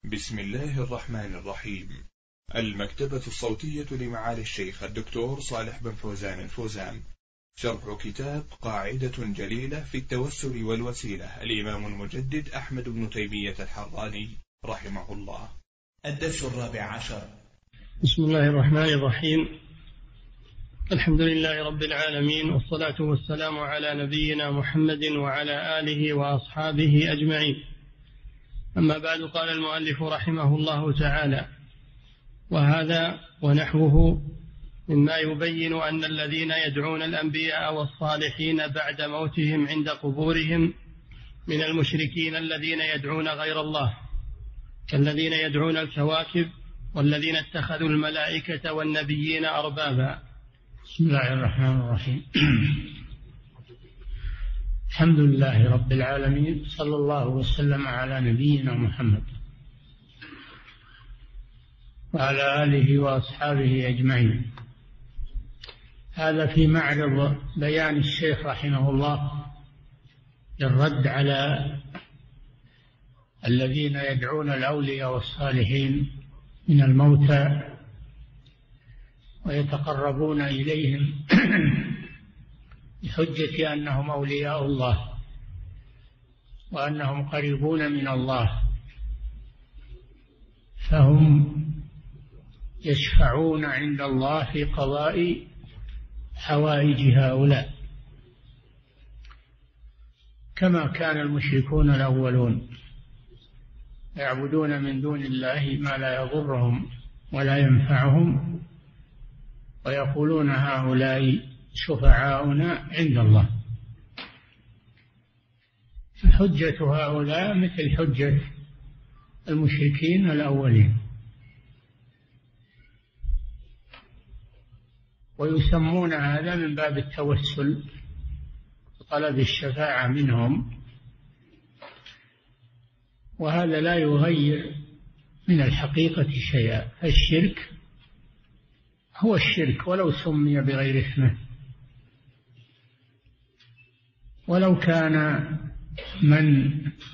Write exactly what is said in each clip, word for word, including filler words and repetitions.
بسم الله الرحمن الرحيم. المكتبة الصوتية لمعالي الشيخ الدكتور صالح بن فوزان الفوزان، شرح كتاب قاعدة جليلة في التوسل والوسيلة، الإمام المجدد أحمد بن تيمية الحراني رحمه الله. الدرس الرابع عشر. بسم الله الرحمن الرحيم. الحمد لله رب العالمين، والصلاة والسلام على نبينا محمد وعلى آله وأصحابه أجمعين. أما بعد، قال المؤلف رحمه الله تعالى: وهذا ونحوه مما يبين أن الذين يدعون الأنبياء والصالحين بعد موتهم عند قبورهم من المشركين الذين يدعون غير الله، كالذين يدعون الكواكب والذين اتخذوا الملائكة والنبيين أربابا. بسم الله الرحمن الرحيم. الحمد لله رب العالمين، صلى الله وسلم على نبينا محمد وعلى آله وأصحابه أجمعين. هذا في معرض بيان الشيخ رحمه الله للرد على الذين يدعون الأولياء والصالحين من الموتى ويتقربون إليهم بحجة أنهم أولياء الله وأنهم قريبون من الله، فهم يشفعون عند الله في قضاء حوائج هؤلاء، كما كان المشركون الأولون يعبدون من دون الله ما لا يضرهم ولا ينفعهم، ويقولون هؤلاء شفعاؤنا عند الله. فحجة هؤلاء مثل حجة المشركين الأولين، ويسمون هذا من باب التوسل وطلب الشفاعة منهم، وهذا لا يغير من الحقيقة شيئا. الشرك هو الشرك ولو سمي بغير اسمه، ولو كان من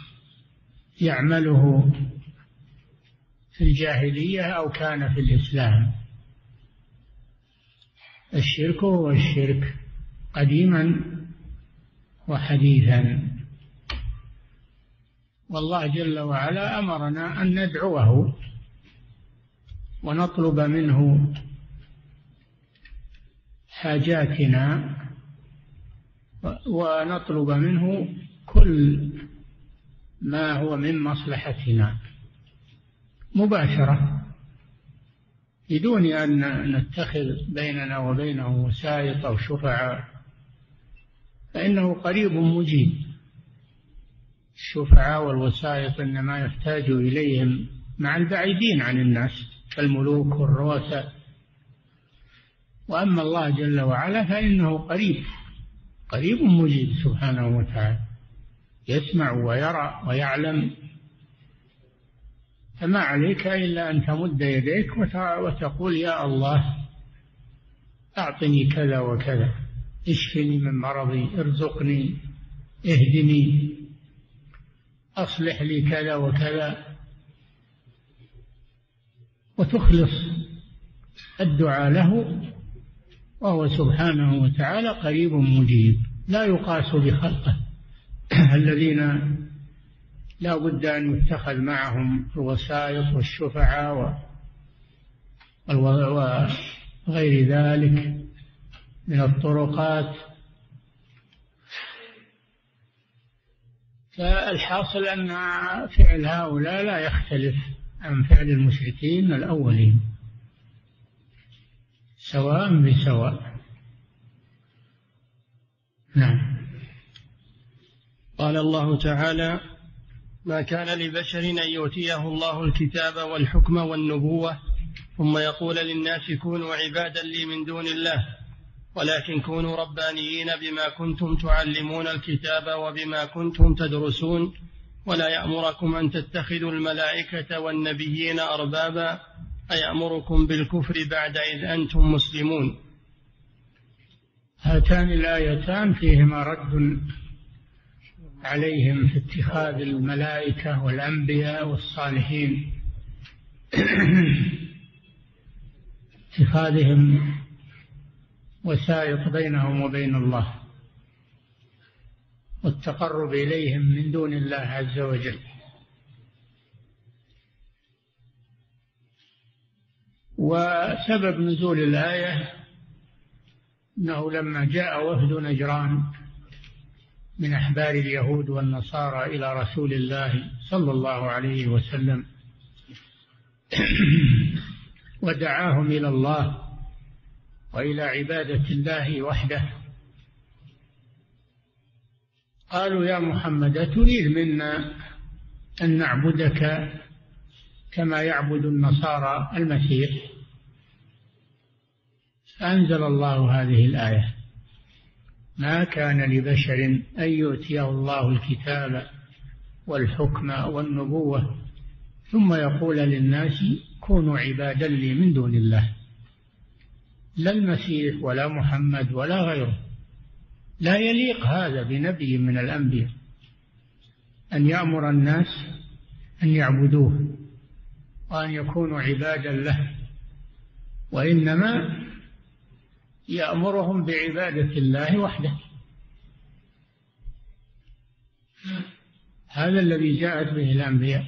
يعمله في الجاهلية أو كان في الإسلام. الشرك هو الشرك قديما وحديثا، والله جل وعلا أمرنا أن ندعوه ونطلب منه حاجاتنا ونطلب منه كل ما هو من مصلحتنا مباشرة، بدون أن نتخذ بيننا وبينه وسائط أو شفعاء، فإنه قريب مجيب. الشفعاء والوسائط إنما يحتاج إليهم مع البعيدين عن الناس كالملوك والرؤساء، وأما الله جل وعلا فإنه قريب قريب مجيب سبحانه وتعالى، يسمع ويرى ويعلم، فما عليك إلا أن تمد يديك وتقول: يا الله أعطني كذا وكذا، اشفني من مرضي، ارزقني، اهدني، أصلح لي كذا وكذا، وتخلص الدعاء له، وهو سبحانه وتعالى قريب مجيب لا يقاس بخلقه الذين لا بد أن يتخذ معهم الوسائط والشفعاء وغير ذلك من الطرقات. فالحاصل أن فعل هؤلاء لا يختلف عن فعل المشركين الأولين، سواء بسواء. نعم. قال الله تعالى: ما كان لبشر أن يؤتيه الله الكتاب والحكم والنبوة ثم يقول للناس كونوا عبادا لي من دون الله، ولكن كونوا ربانيين بما كنتم تعلمون الكتاب وبما كنتم تدرسون، ولا يأمركم أن تتخذوا الملائكة والنبيين أربابا أيأمركم بالكفر بعد إذ أنتم مسلمون. هاتان الآيتان فيهما رد عليهم في اتخاذ الملائكة والأنبياء والصالحين اتخاذهم وسائط بينهم وبين الله والتقرب إليهم من دون الله عز وجل. وسبب نزول الآية أنه لما جاء وفد نجران من أحبار اليهود والنصارى إلى رسول الله صلى الله عليه وسلم ودعاهم إلى الله وإلى عبادة الله وحده، قالوا يا محمد تريد منا أن نعبدك كما يعبد النصارى المسيح؟ فأنزل الله هذه الآية: ما كان لبشر أن يؤتيه الله الكتاب والحكم والنبوة ثم يقول للناس كونوا عبادا لي من دون الله. لا المسيح ولا محمد ولا غيره، لا يليق هذا بنبي من الأنبياء أن يأمر الناس أن يعبدوه وأن يكونوا عبادا له، وإنما يأمرهم بعبادة الله وحده. هذا الذي جاءت به الأنبياء.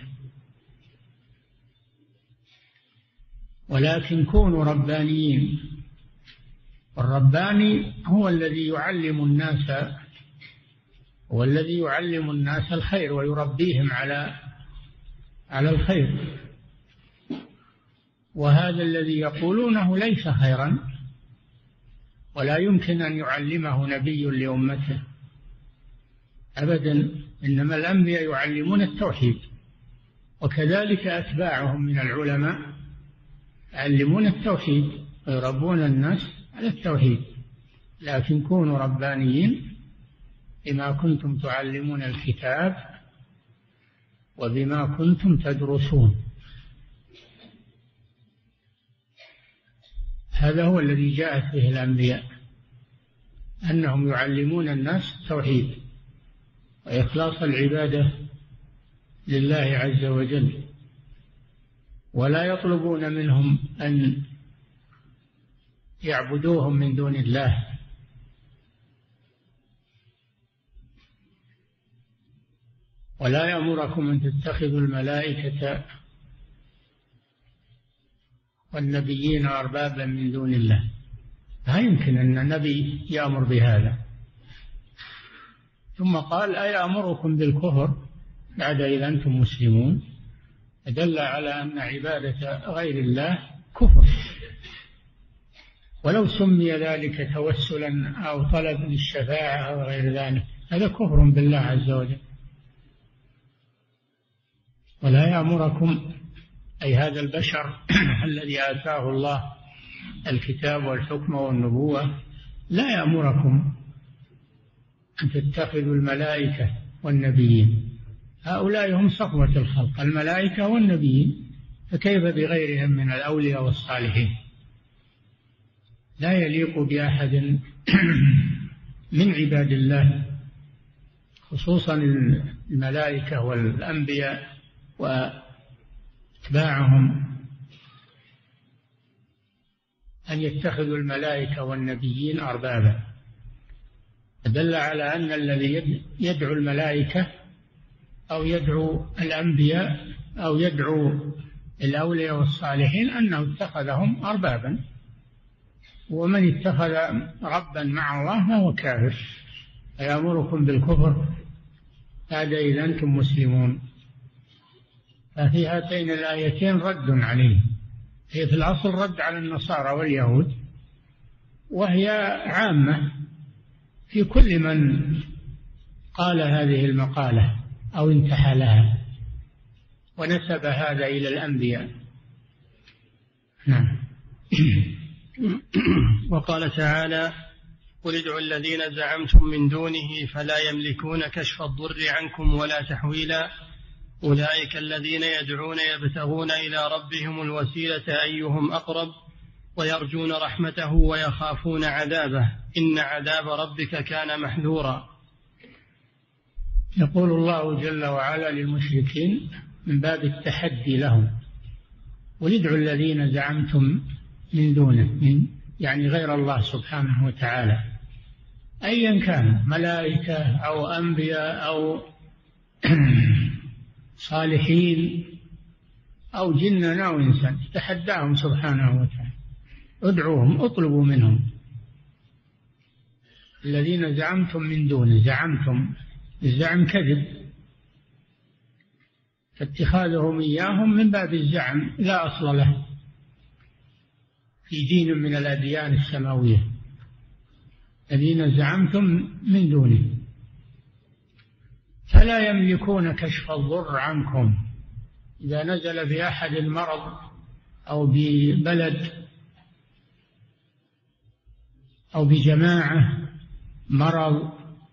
ولكن كونوا ربانيين، والرباني هو الذي يعلم الناس هو الذي يعلم الناس الخير ويربيهم على على الخير، وهذا الذي يقولونه ليس خيرا ولا يمكن أن يعلمه نبي لأمته أبدا، إنما الأنبياء يعلمون التوحيد، وكذلك أتباعهم من العلماء يعلمون التوحيد ويربون الناس على التوحيد. لكن كونوا ربانيين بما كنتم تعلمون الكتاب وبما كنتم تدرسون. هذا هو الذي جاءت به الأنبياء، أنهم يعلمون الناس التوحيد وإخلاص العبادة لله عز وجل، ولا يطلبون منهم أن يعبدوهم من دون الله. ولا يأمركم أن تتخذوا الملائكة والنبيين أربابا من دون الله. لا يمكن أن النبي يأمر بهذا. ثم قال أيأمركم بالكفر بعد إذا أنتم مسلمون؟ دل على أن عبادة غير الله كفر، ولو سمي ذلك توسلا أو طلب للشفاعة أو غير ذلك، هذا كفر بالله عز وجل. ولا يأمركم، أي هذا البشر الذي آتاه الله الكتاب والحكم والنبوة، لا يأمركم أن تتخذوا الملائكة والنبيين. هؤلاء هم صفوة الخلق، الملائكة والنبيين، فكيف بغيرهم من الأولياء والصالحين؟ لا يليق بأحد من عباد الله، خصوصا الملائكة والأنبياء واتباعهم، أن يتخذوا الملائكة والنبيين أربابا. دل على أن الذي يدعو الملائكة أو يدعو الأنبياء أو يدعو الأولياء والصالحين أنه اتخذهم أربابا، ومن اتخذ ربا مع الله فهو كافر. فيأمركم بالكفر بعد إذا أنتم مسلمون. ففي هاتين الآيتين رد عليه. هي في الأصل رد على النصارى واليهود، وهي عامة في كل من قال هذه المقالة أو انتحلها ونسب هذا إلى الأنبياء. نعم. وقال تعالى: قل ادعوا الذين زعمتم من دونه فلا يملكون كشف الضر عنكم ولا تحويلا أولئك الذين يدعون يبتغون إلى ربهم الوسيلة أيهم أقرب ويرجون رحمته ويخافون عذابه إن عذاب ربك كان محذورا. يقول الله جل وعلا للمشركين من باب التحدي لهم: قل ادعوا الذين زعمتم من دونه، من يعني غير الله سبحانه وتعالى، أيا كان، ملائكة أو أنبياء أو صالحين أو جنا أو إنسان، تحداهم سبحانه وتعالى، ادعوهم، اطلبوا منهم. الذين زعمتم من دونه، زعمتم، الزعم كذب، فاتخاذهم إياهم من باب الزعم لا أصل له في دين من الأديان السماوية. الذين زعمتم من دونه فلا يملكون كشف الضر عنكم. إذا نزل بأحد المرض أو ببلد أو بجماعة مرض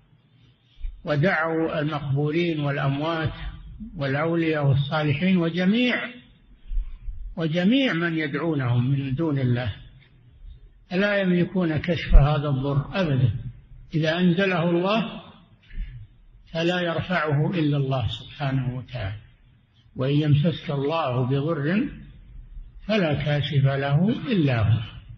ودعوا المقبورين والأموات والأولياء والصالحين وجميع وجميع من يدعونهم من دون الله، لا يملكون كشف هذا الضر أبدا. إذا أنزله الله فلا يرفعه إلا الله سبحانه وتعالى، وإن يمسسك الله بضر فلا كاشف له إلا هو.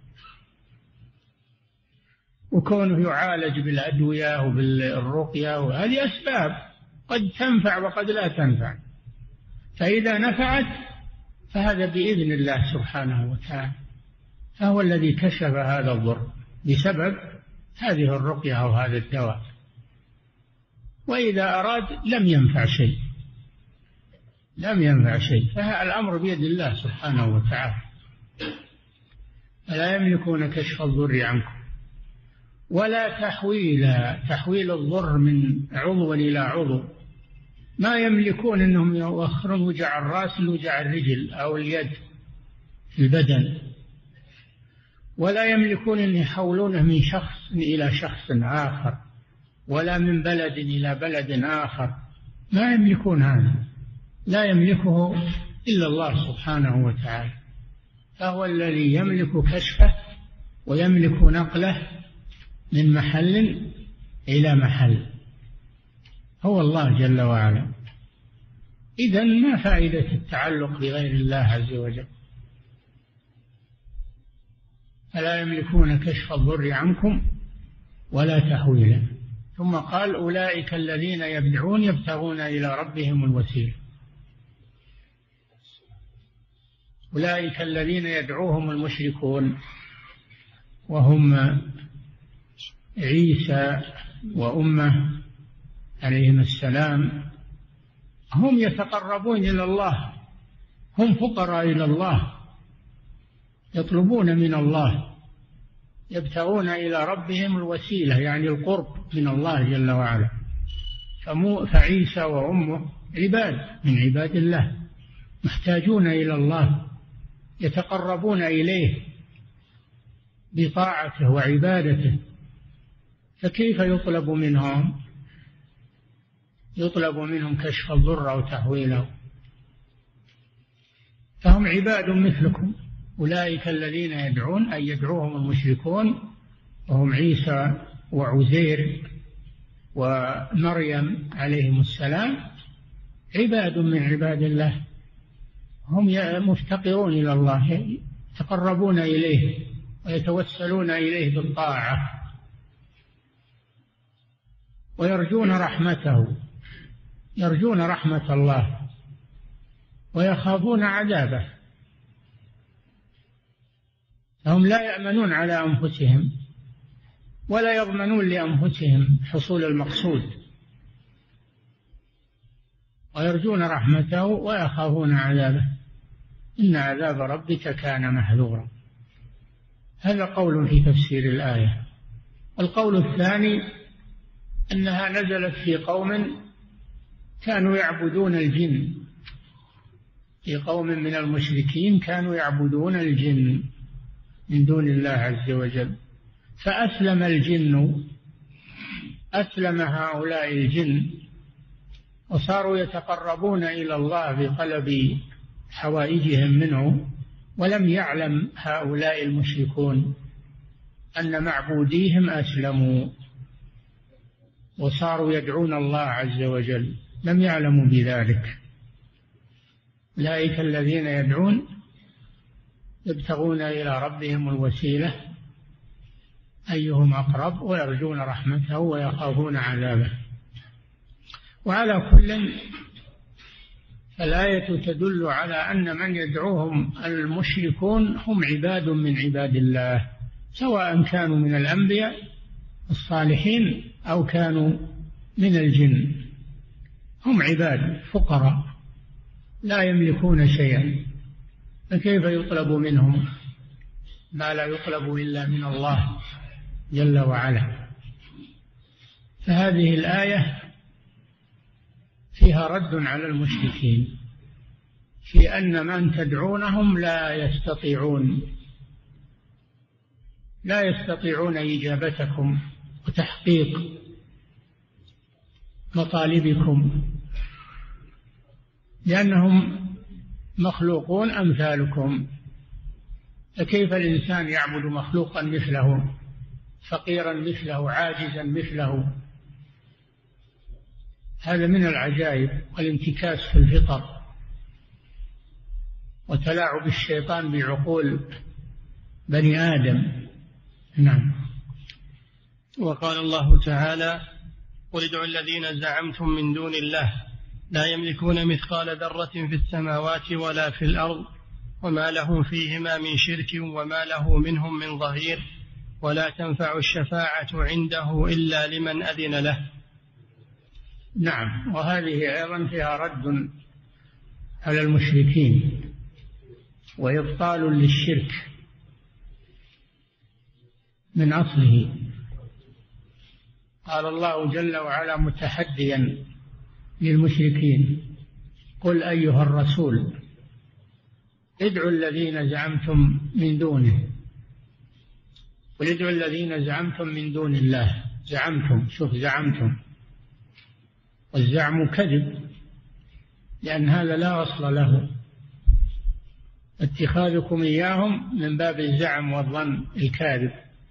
وكونه يعالج بالأدوية وبالرقية، وهذه أسباب قد تنفع وقد لا تنفع، فإذا نفعت فهذا بإذن الله سبحانه وتعالى، فهو الذي كشف هذا الضر بسبب هذه الرقية أو هذا الدواء. وإذا أراد لم ينفع شيء، لم ينفع شيء، فالأمر بيد الله سبحانه وتعالى. فلا يملكون كشف الضر عنكم ولا تحويل تحويل الضر من عضو إلى عضو. ما يملكون أنهم يؤخرون وجع الرأس لوجع الرجل أو اليد في البدن، ولا يملكون أن يحولونه من شخص إلى شخص آخر، ولا من بلد إلى بلد آخر. ما يملكون هذا، لا يملكه إلا الله سبحانه وتعالى، فهو الذي يملك كشفه ويملك نقله من محل إلى محل، هو الله جل وعلا. إذن ما فائدة التعلق بغير الله عز وجل؟ فلا يملكون كشف الضر عنكم ولا تحويله. ثم قال أولئك الذين يدعون يبتغون إلى ربهم الوسيلة. أولئك الذين يدعوهم المشركون وهم عيسى وأمه عليهم السلام، هم يتقربون إلى الله، هم فقراء إلى الله، يطلبون من الله، يبتغون إلى ربهم الوسيلة يعني القرب من الله جل وعلا. فعيسى وأمه عباد من عباد الله، محتاجون إلى الله، يتقربون إليه بطاعته وعبادته، فكيف يطلب منهم يطلب منهم كشف الضر أو تحويله؟ فهم عباد مثلكم. أولئك الذين يدعون أي يدعوهم المشركون وهم عيسى وعزير ومريم عليهم السلام، عباد من عباد الله، هم مفتقرون إلى الله، يتقربون إليه ويتوسلون إليه بالطاعة ويرجون رحمته، يرجون رحمة الله ويخافون عذابه. هم لا يأمنون على أنفسهم ولا يضمنون لأنفسهم حصول المقصود، ويرجون رحمته ويخافون عذابه. إن عذاب ربك كان محذورا. هذا قول في تفسير الآية. القول الثاني أنها نزلت في قوم كانوا يعبدون الجن، في قوم من المشركين كانوا يعبدون الجن من دون الله عز وجل، فأسلم الجن، أسلم هؤلاء الجن وصاروا يتقربون إلى الله بطلب حوائجهم منه، ولم يعلم هؤلاء المشركون أن معبوديهم أسلموا وصاروا يدعون الله عز وجل، لم يعلموا بذلك. أولئك الذين يدعون يبتغون إلى ربهم الوسيلة أيهم أقرب ويرجون رحمته ويخافون عذابه. وعلى كل الآية تدل على أن من يدعوهم المشركون هم عباد من عباد الله، سواء كانوا من الأنبياء الصالحين أو كانوا من الجن، هم عباد فقراء لا يملكون شيئا، فكيف يطلب منهم ما لا يطلب إلا من الله جل وعلا؟ فهذه الآية فيها رد على المشركين في أن من تدعونهم لا يستطيعون لا يستطيعون إجابتكم وتحقيق مطالبكم، لأنهم مخلوقون أمثالكم، فكيف الإنسان يعبد مخلوقا مثله، فقيرا مثله، عاجزا مثله؟ هذا من العجائب والانتكاس في الفطر وتلاعب الشيطان بعقول بني آدم. نعم. وقال الله تعالى: قل ادعوا الذين زعمتم من دون الله لا يملكون مثقال ذرة في السماوات ولا في الأرض وما لهم فيهما من شرك وما له منهم من ظهير ولا تنفع الشفاعة عنده إلا لمن أذن له. نعم، وهذه أيضا فيها رد على المشركين وإبطال للشرك من أصله. قال الله جل وعلا متحديا للمشركين: قل أيها الرسول ادعوا الذين زعمتم من دونه، قل ادعوا الذين زعمتم من دون الله. زعمتم، شوف، زعمتم، والزعم كذب، لأن هذا لا أصل له، اتخاذكم إياهم من باب الزعم والظن الكاذب.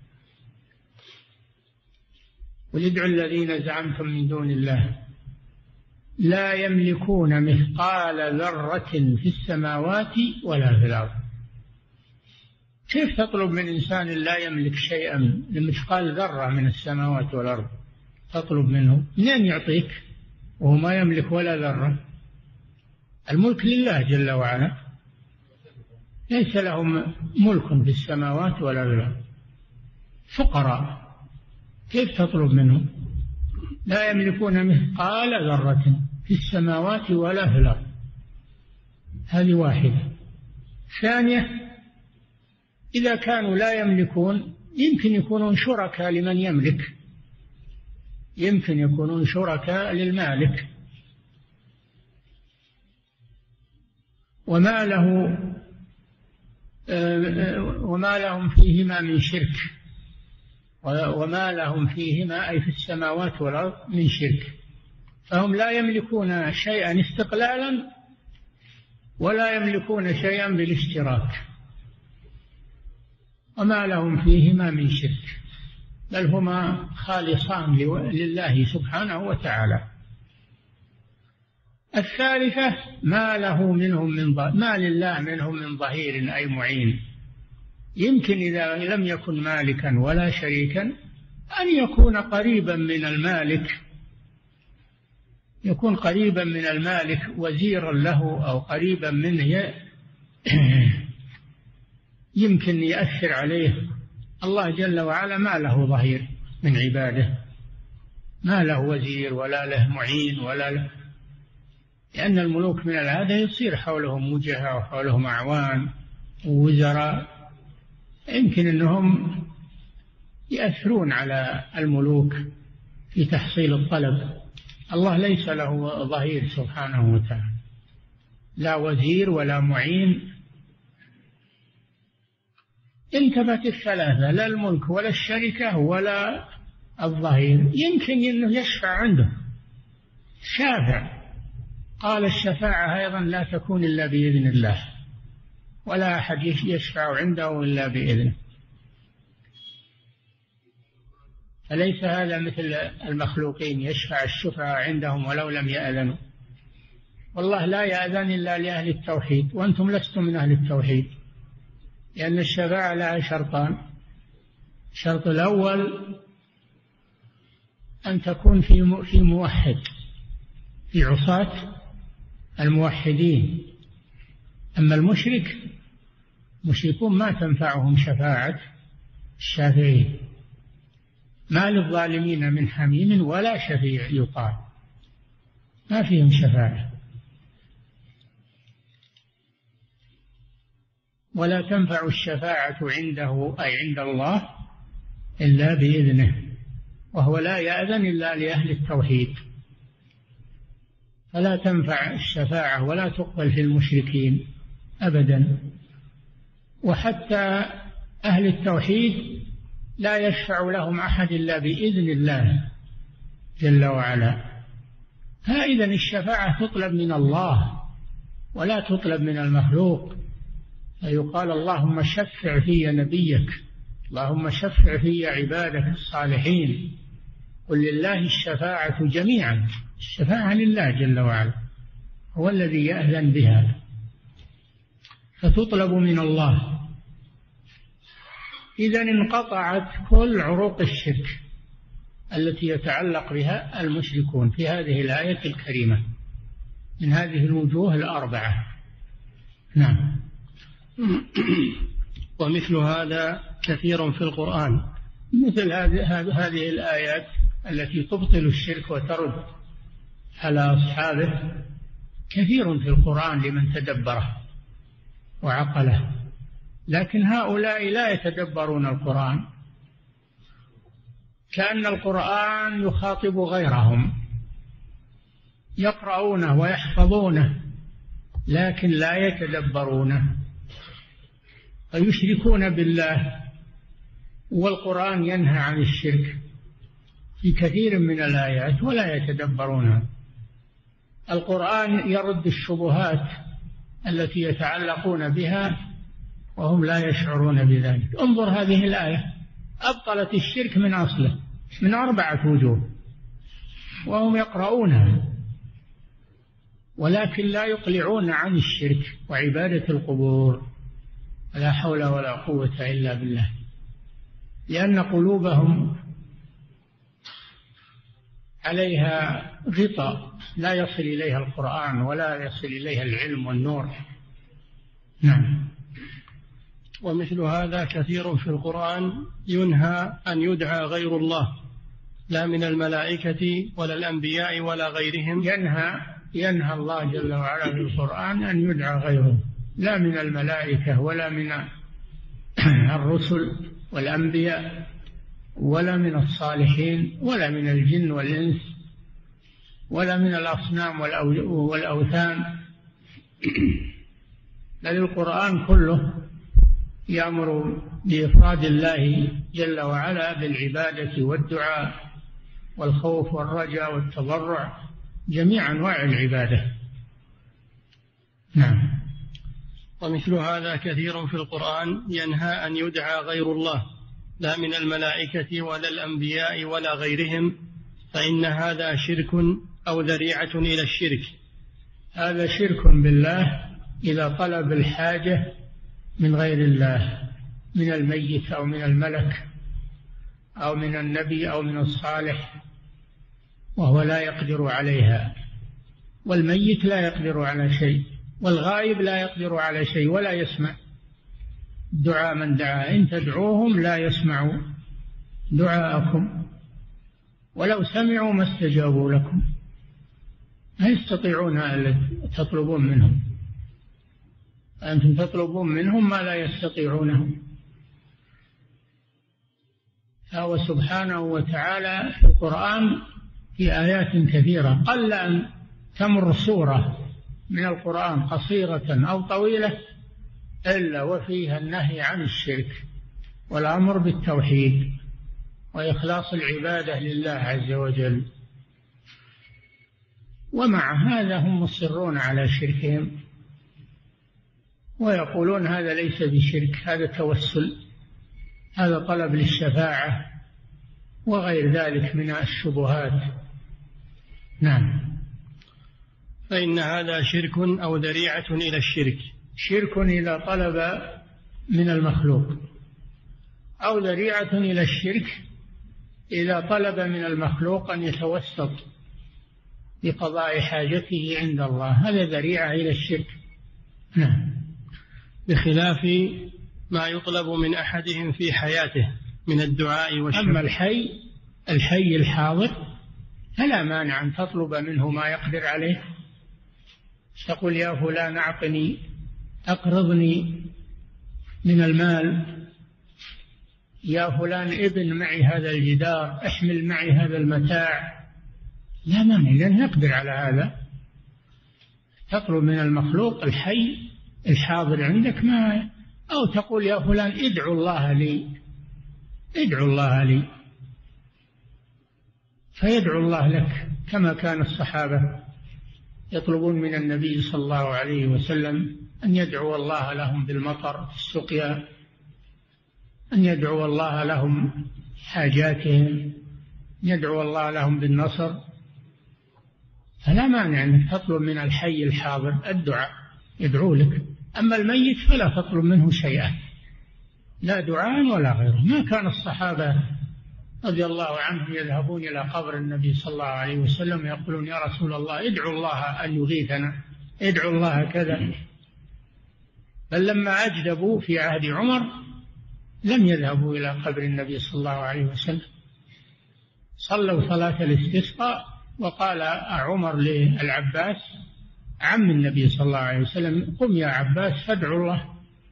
قل ادعوا الذين زعمتم من دون الله لا يملكون مثقال ذرة في السماوات ولا في الأرض. كيف تطلب من إنسان لا يملك شيئا لمثقال ذرة من السماوات والأرض؟ تطلب منه منين يعطيك وهو ما يملك ولا ذرة؟ الملك لله جل وعلا، ليس لهم ملك في السماوات ولا في الأرض، فقراء، كيف تطلب منهم؟ لا يملكون مثقال ذرة في السماوات ولا في الأرض. هذه واحدة. ثانية، إذا كانوا لا يملكون يمكن يكونون شركاء لمن يملك، يمكن يكونون شركاء للمالك، وما له وما لهم فيهما من شرك، وما لهم فيهما أي في السماوات والأرض من شرك، فهم لا يملكون شيئا استقلالا ولا يملكون شيئا بالاشتراك، وما لهم فيهما من شرك، بل هما خالصان لله سبحانه وتعالى. الثالثة، ما له منهم من ظهير، ما لله منهم من ظهير أي معين. يمكن إذا لم يكن مالكا ولا شريكا أن يكون قريبا من المالك، يكون قريبا من المالك وزيرا له أو قريبا منه، يمكن يأثر عليه. الله جل وعلا ما له ظهير من عباده، ما له وزير ولا له معين ولا له، لأن الملوك من العادة يصير حولهم وجهاء وحولهم أعوان ووزراء، يمكن أنهم يأثرون على الملوك في تحصيل الطلب. الله ليس له ظهير سبحانه وتعالى، لا وزير ولا معين. انتبهت الثلاثة، لا الملك ولا الشركة ولا الظهير. يمكن أنه يشفع عنده شافع، قال الشفاعة أيضا لا تكون إلا بإذن الله، ولا أحد يشفع عنده إلا بإذنه. أليس هذا مثل المخلوقين يشفع الشفعاء عندهم ولو لم يأذنوا؟ والله لا يأذن إلا لأهل التوحيد، وأنتم لستم من أهل التوحيد، لأن الشفاعة لها شرطان. الشرط الأول أن تكون في في موحد، في عصاة الموحدين. أما المشرك، مشركون ما تنفعهم شفاعة الشافعين. ما للظالمين من حميم ولا شفيع يطاع، ما فيهم شفاعة. ولا تنفع الشفاعة عنده أي عند الله إلا بإذنه، وهو لا يأذن إلا لأهل التوحيد. فلا تنفع الشفاعة ولا تقبل في المشركين أبدا. وحتى أهل التوحيد لا يشفع لهم أحد إلا بإذن الله جل وعلا. فإذن الشفاعة تطلب من الله ولا تطلب من المخلوق. فيقال اللهم شفع في نبيك، اللهم شفع في عبادك الصالحين. قل لله الشفاعة جميعا، الشفاعة لله جل وعلا، هو الذي يأذن بها، فتطلب من الله. إذا انقطعت كل عروق الشرك التي يتعلق بها المشركون في هذه الآية الكريمة من هذه الوجوه الأربعة. نعم. ومثل هذا كثير في القرآن، مثل هذه الآيات التي تبطل الشرك وترد على أصحابه كثير في القرآن لمن تدبره وعقله. لكن هؤلاء لا يتدبرون القرآن، كأن القرآن يخاطب غيرهم، يقرؤونه ويحفظونه لكن لا يتدبرونه، فيشركون بالله. والقرآن ينهى عن الشرك في كثير من الآيات ولا يتدبرونها. القرآن يرد الشبهات التي يتعلقون بها وهم لا يشعرون بذلك. انظر هذه الآية أبطلت الشرك من أصله من أربعة وجوه وهم يقرؤونها، ولكن لا يقلعون عن الشرك وعبادة القبور. لا حول ولا قوة إلا بالله، لأن قلوبهم عليها غطاء لا يصل إليها القرآن ولا يصل إليها العلم والنور. نعم. ومثل هذا كثير في القرآن ينهى أن يدعى غير الله، لا من الملائكة ولا الأنبياء ولا غيرهم. ينهى ينهى الله جل وعلا في القرآن أن يدعى غيره، لا من الملائكة ولا من الرسل والأنبياء ولا من الصالحين ولا من الجن والإنس ولا من الأصنام والأوثان. بل القرآن كله يأمر بإفراد الله جل وعلا بالعبادة والدعاء والخوف والرجاء والتضرع، جميع أنواع العبادة. نعم. ومثل هذا كثير في القرآن ينهى أن يدعى غير الله، لا من الملائكة ولا الأنبياء ولا غيرهم، فإن هذا شرك أو ذريعة إلى الشرك. هذا شرك بالله إذا طلب الحاجة من غير الله، من الميت أو من الملك أو من النبي أو من الصالح، وهو لا يقدر عليها. والميت لا يقدر على شيء، والغائب لا يقدر على شيء ولا يسمع دعاء من دعا. إن تدعوهم لا يسمعوا دعاءكم ولو سمعوا ما استجابوا لكم. لا يستطيعون أن تطلبون منهم، أنتم تطلبون منهم ما لا يستطيعونه. فهو سبحانه وتعالى في القرآن في آيات كثيرة، قل أن تمر سورة من القرآن قصيرة أو طويلة إلا وفيها النهي عن الشرك والأمر بالتوحيد وإخلاص العبادة لله عز وجل. ومع هذا هم مصرون على شركهم ويقولون هذا ليس بشرك، هذا توسل، هذا طلب للشفاعة وغير ذلك من الشبهات. نعم. فإن هذا شرك أو ذريعة إلى الشرك. شرك إذا طلب من المخلوق، أو ذريعة إلى الشرك إذا طلب من المخلوق أن يتوسط بقضاء حاجته عند الله، هذا ذريعة إلى الشرك. نعم. بخلاف ما يطلب من أحدهم في حياته من الدعاء والشفاعة. أما الحي الحي الحاضر فلا مانع أن تطلب منه ما يقدر عليه، تقول يا فلان أعطني أقرضني من المال، يا فلان ابن معي هذا الجدار، احمل معي هذا المتاع، لا مانع لأنه يقدر على هذا. تطلب من المخلوق الحي الحاضر عندك ما، أو تقول يا فلان ادعو الله لي، ادعو الله لي، فيدعو الله لك، كما كان الصحابة يطلبون من النبي صلى الله عليه وسلم أن يدعو الله لهم بالمطر في السقيا، أن يدعو الله لهم حاجاتهم، يدعو الله لهم بالنصر. فلا مانع أنك تطلب من الحي الحاضر الدعاء، يدعو لك. أما الميت فلا تطلب منه شيئا، لا دعاء ولا غيره. ما كان الصحابة رضي الله عنهم يذهبون إلى قبر النبي صلى الله عليه وسلم يقولون يا رسول الله ادعو الله أن يغيثنا، ادعو الله كذا. بل لما أجدبوا في عهد عمر لم يذهبوا إلى قبر النبي صلى الله عليه وسلم، صلوا صلاة الاستسقاء، وقال عمر للعباس عم النبي صلى الله عليه وسلم قم يا عباس فادعو الله،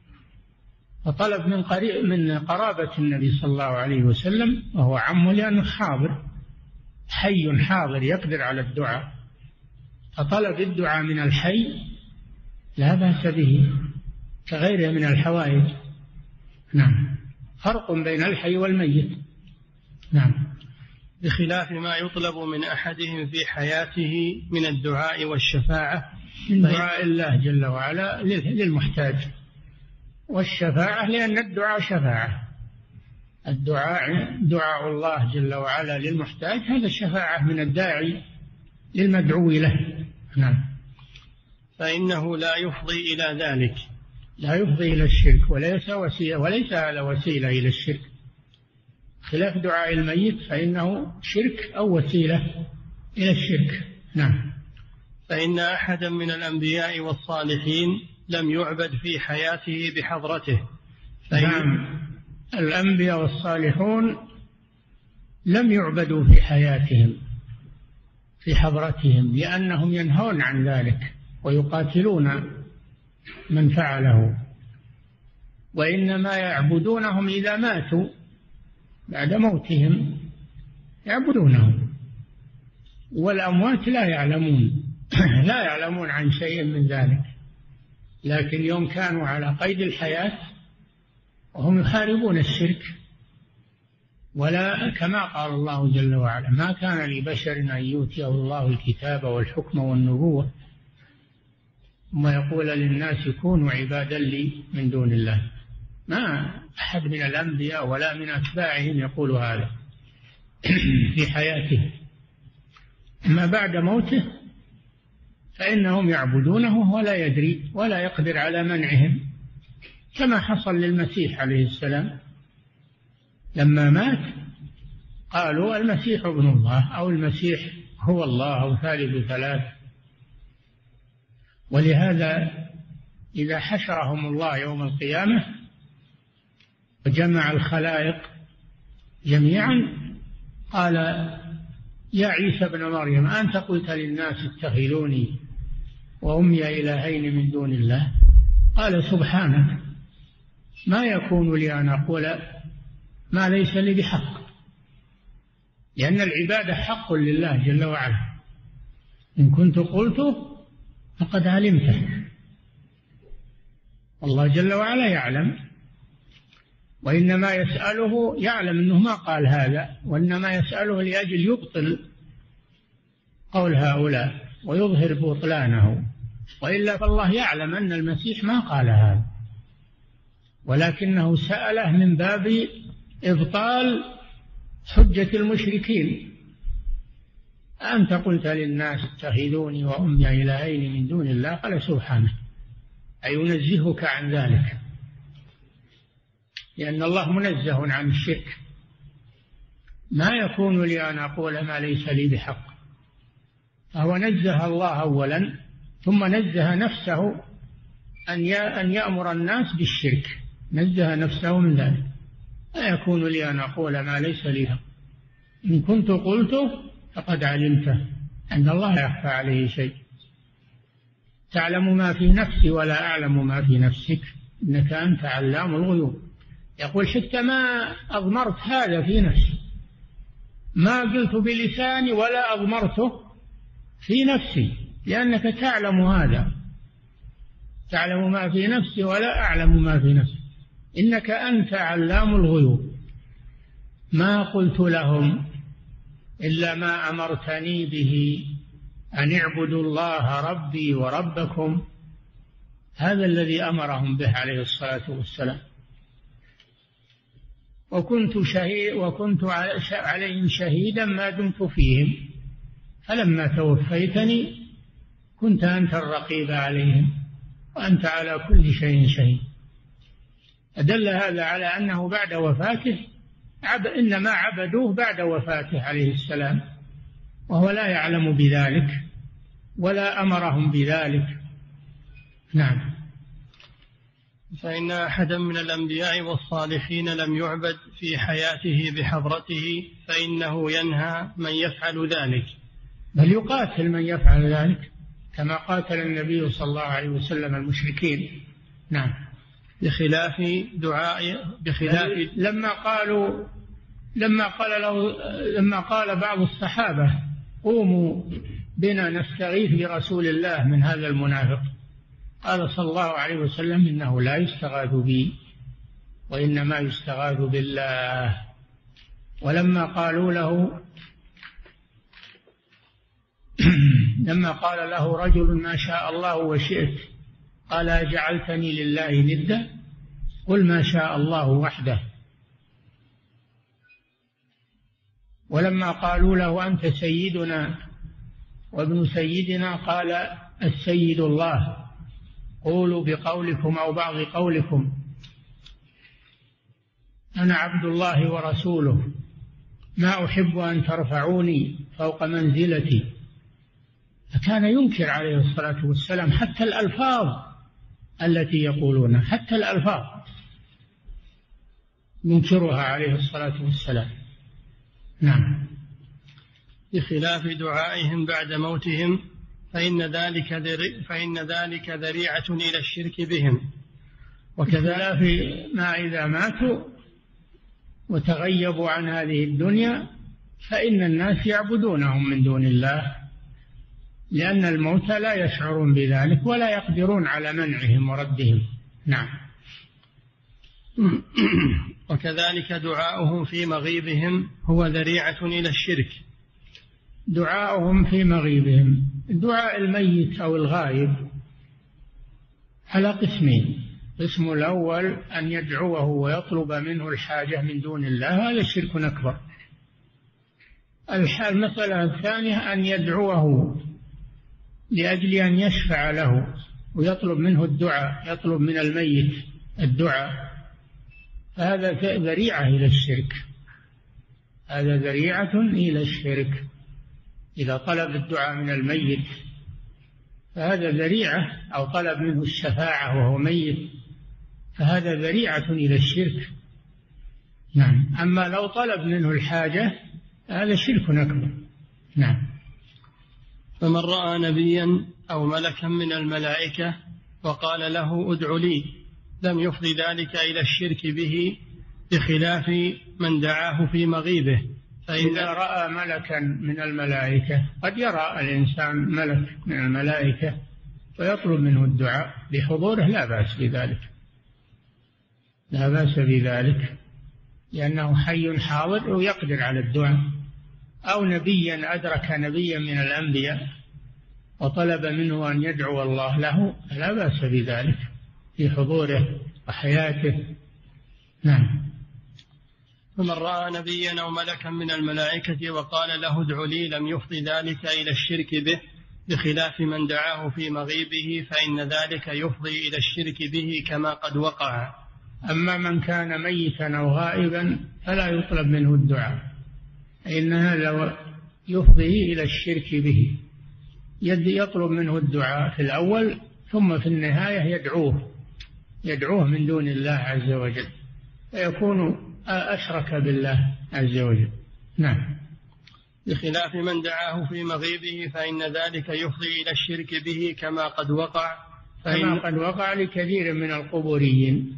فطلب من قريب من قرابة النبي صلى الله عليه وسلم وهو عمه لأنه حاضر، حي حاضر يقدر على الدعاء، فطلب الدعاء من الحي لا بأس به كغيره من الحوائج. نعم. فرق بين الحي والميت. نعم. بخلاف ما يطلب من أحدهم في حياته من الدعاء والشفاعة، من دعاء الله جل وعلا للمحتاج، والشفاعة لأن الدعاء شفاعة، الدعاء دعاء الله جل وعلا للمحتاج، هذا الشفاعة من الداعي للمدعو له. نعم. فإنه لا يفضي إلى ذلك، لا يفضي إلى الشرك، وليس وسيلة، وليس هذا وسيلة إلى الشرك، خلاف دعاء الميت فإنه شرك أو وسيلة إلى الشرك. نعم. فإن أحدا من الأنبياء والصالحين لم يعبد في حياته بحضرته. نعم. الأنبياء والصالحون لم يعبدوا في حياتهم في حضرتهم، لأنهم ينهون عن ذلك ويقاتلون من فعله، وإنما يعبدونهم إذا ماتوا، بعد موتهم يعبدونهم، والأموات لا يعلمون لا يعلمون عن شيء من ذلك، لكن يوم كانوا على قيد الحياة وهم يحاربون الشرك، ولا كما قال الله جل وعلا ما كان لبشر أن يؤتيه الله الكتاب والحكم والنبوة ثم يقول للناس كونوا عبادا لي من دون الله. ما أحد من الأنبياء ولا من أتباعهم يقول هذا في حياته، أما بعد موته فإنهم يعبدونه ولا يدري ولا يقدر على منعهم، كما حصل للمسيح عليه السلام لما مات قالوا المسيح ابن الله أو المسيح هو الله أو ثالث ثلاث. ولهذا إذا حشرهم الله يوم القيامة وجمع الخلائق جميعا قال يا عيسى ابن مريم أنت قلت للناس اتخذوني وأمي إلهين من دون الله؟ قال سبحانك ما يكون لي أن أقول ما ليس لي بحق، لأن العبادة حق لله جل وعلا، إن كنت قلته فقد علمته، الله جل وعلا يعلم، وإنما يسأله يعلم أنه ما قال هذا، وإنما يسأله لأجل يبطل قول هؤلاء ويظهر بطلانه، وإلا فالله يعلم أن المسيح ما قال هذا، ولكنه سأله من باب إبطال حجة المشركين. أنت قلت للناس اتخذوني وأمي إلهين من دون الله؟ قال سبحانه، أي ينزهك عن ذلك. لأن الله منزه عن الشرك. ما يكون لي أن أقول ما ليس لي بحق. فهو نزه الله أولا، ثم نزه نفسه أن يأمر الناس بالشرك، نزه نفسه من ذلك. لا يكون لي أن أقول ما ليس لي حق، إن كنت قلته فقد علمته، أن الله لا يخفى عليه شيء. تعلم ما في نفسي ولا أعلم ما في نفسك، إنك أنت علام الغيوب. يقول حتى ما أضمرت هذا في نفسي، ما قلت بلساني ولا أضمرته في نفسي، لأنك تعلم هذا، تعلم ما في نفسي ولا أعلم ما في نفسي، إنك أنت علام الغيوب. ما قلت لهم إلا ما أمرتني به، أن اعبدوا الله ربي وربكم. هذا الذي أمرهم به عليه الصلاة والسلام. وكنت شهيد وكنت عليهم شهيدا ما دمت فيهم، فلما توفيتني كنت أنت الرقيب عليهم وأنت على كل شيء شهيد. أدل هذا على أنه بعد وفاته عب إنما عبدوه بعد وفاته عليه السلام، وهو لا يعلم بذلك ولا أمرهم بذلك. نعم. فإن أحدا من الأنبياء والصالحين لم يعبد في حياته بحضرته، فإنه ينهى من يفعل ذلك، بل يقاتل من يفعل ذلك كما قاتل النبي صلى الله عليه وسلم المشركين. نعم. بخلاف دعاء بخلاف لما قالوا لما قال له لما قال بعض الصحابة قوموا بنا نستغيث برسول الله من هذا المنافق، قال صلى الله عليه وسلم إنه لا يستغاث بي وإنما يستغاث بالله. ولما قالوا له لما قال له رجل ما شاء الله وشئت قال أجعلتني لله ندا قل ما شاء الله وحده. ولما قالوا له أنت سيدنا وابن سيدنا قال السيد الله قولوا بقولكم أو بعض قولكم أنا عبد الله ورسوله ما أحب أن ترفعوني فوق منزلتي. فكان ينكر عليه الصلاة والسلام حتى الألفاظ التي يقولونها، حتى الألفاظ ينكرها عليه الصلاة والسلام. نعم. بخلاف دعائهم بعد موتهم فإن ذلك فإن ذلك ذريعة إلى الشرك بهم. وكذلك ما إذا ماتوا وتغيبوا عن هذه الدنيا فإن الناس يعبدونهم من دون الله، لأن الموتى لا يشعرون بذلك ولا يقدرون على منعهم وردهم. نعم. وكذلك دعاؤهم في مغيبهم هو ذريعة إلى الشرك. دعاؤهم في مغيبهم، دعاء الميت أو الغائب على قسمين. قسم الأول أن يدعوه ويطلب منه الحاجة من دون الله، هذا شرك أكبر. المسألة الثانية أن يدعوه لأجل أن يشفع له ويطلب منه الدعاء، يطلب من الميت الدعاء، فهذا ذريعة إلى الشرك، هذا ذريعة إلى الشرك. إذا طلب الدعاء من الميت فهذا ذريعة، أو طلب منه الشفاعة وهو ميت فهذا ذريعة إلى الشرك. نعم. أما لو طلب منه الحاجة هذا شرك أكبر. نعم. فمن رأى نبيا أو ملكا من الملائكة وقال له ادع لي لم يفضي ذلك إلى الشرك به، بخلاف من دعاه في مغيبه. فإذا رأى ملكا من الملائكة، قد يرى الإنسان ملك من الملائكة ويطلب منه الدعاء بحضوره، لا بأس بذلك، لا بأس بذلك، لأنه حي حاضر ويقدر على الدعاء. أو نبيا أدرك نبيا من الأنبياء وطلب منه أن يدعو الله له، لا بأس بذلك في حضوره وحياته. نعم. فمن رأى نبيا أو ملكا من الملائكة وقال له ادع لي لم يفضي ذلك إلى الشرك به، بخلاف من دعاه في مغيبه، فإن ذلك يفضي إلى الشرك به كما قد وقع. أما من كان ميتا أو غائبا فلا يطلب منه الدعاء، إن هذا يفضي إلى الشرك به. يطلب منه الدعاء في الأول، ثم في النهاية يدعوه يدعوه من دون الله عز وجل، فيكون أشرك بالله عز وجل. نعم. بخلاف من دعاه في مغيبه فإن ذلك يفضي إلى الشرك به كما قد وقع كما قد وقع لكثير من القبوريين،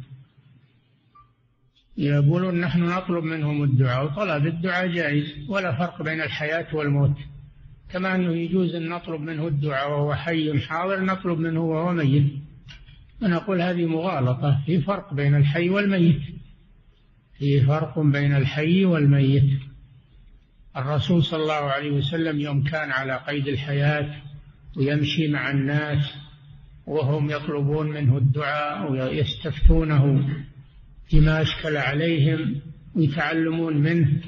يقولون نحن نطلب منهم الدعاء، وطلب الدعاء جائز ولا فرق بين الحياة والموت، كما أنه يجوز أن نطلب منه الدعاء وهو حي حاضر نطلب منه وهو ميت. ونقول هذه مغالطة، في فرق بين الحي والميت، في فرق بين الحي والميت. الرسول صلى الله عليه وسلم يوم كان على قيد الحياة ويمشي مع الناس وهم يطلبون منه الدعاء ويستفتونه فيما أشكل عليهم ويتعلمون منه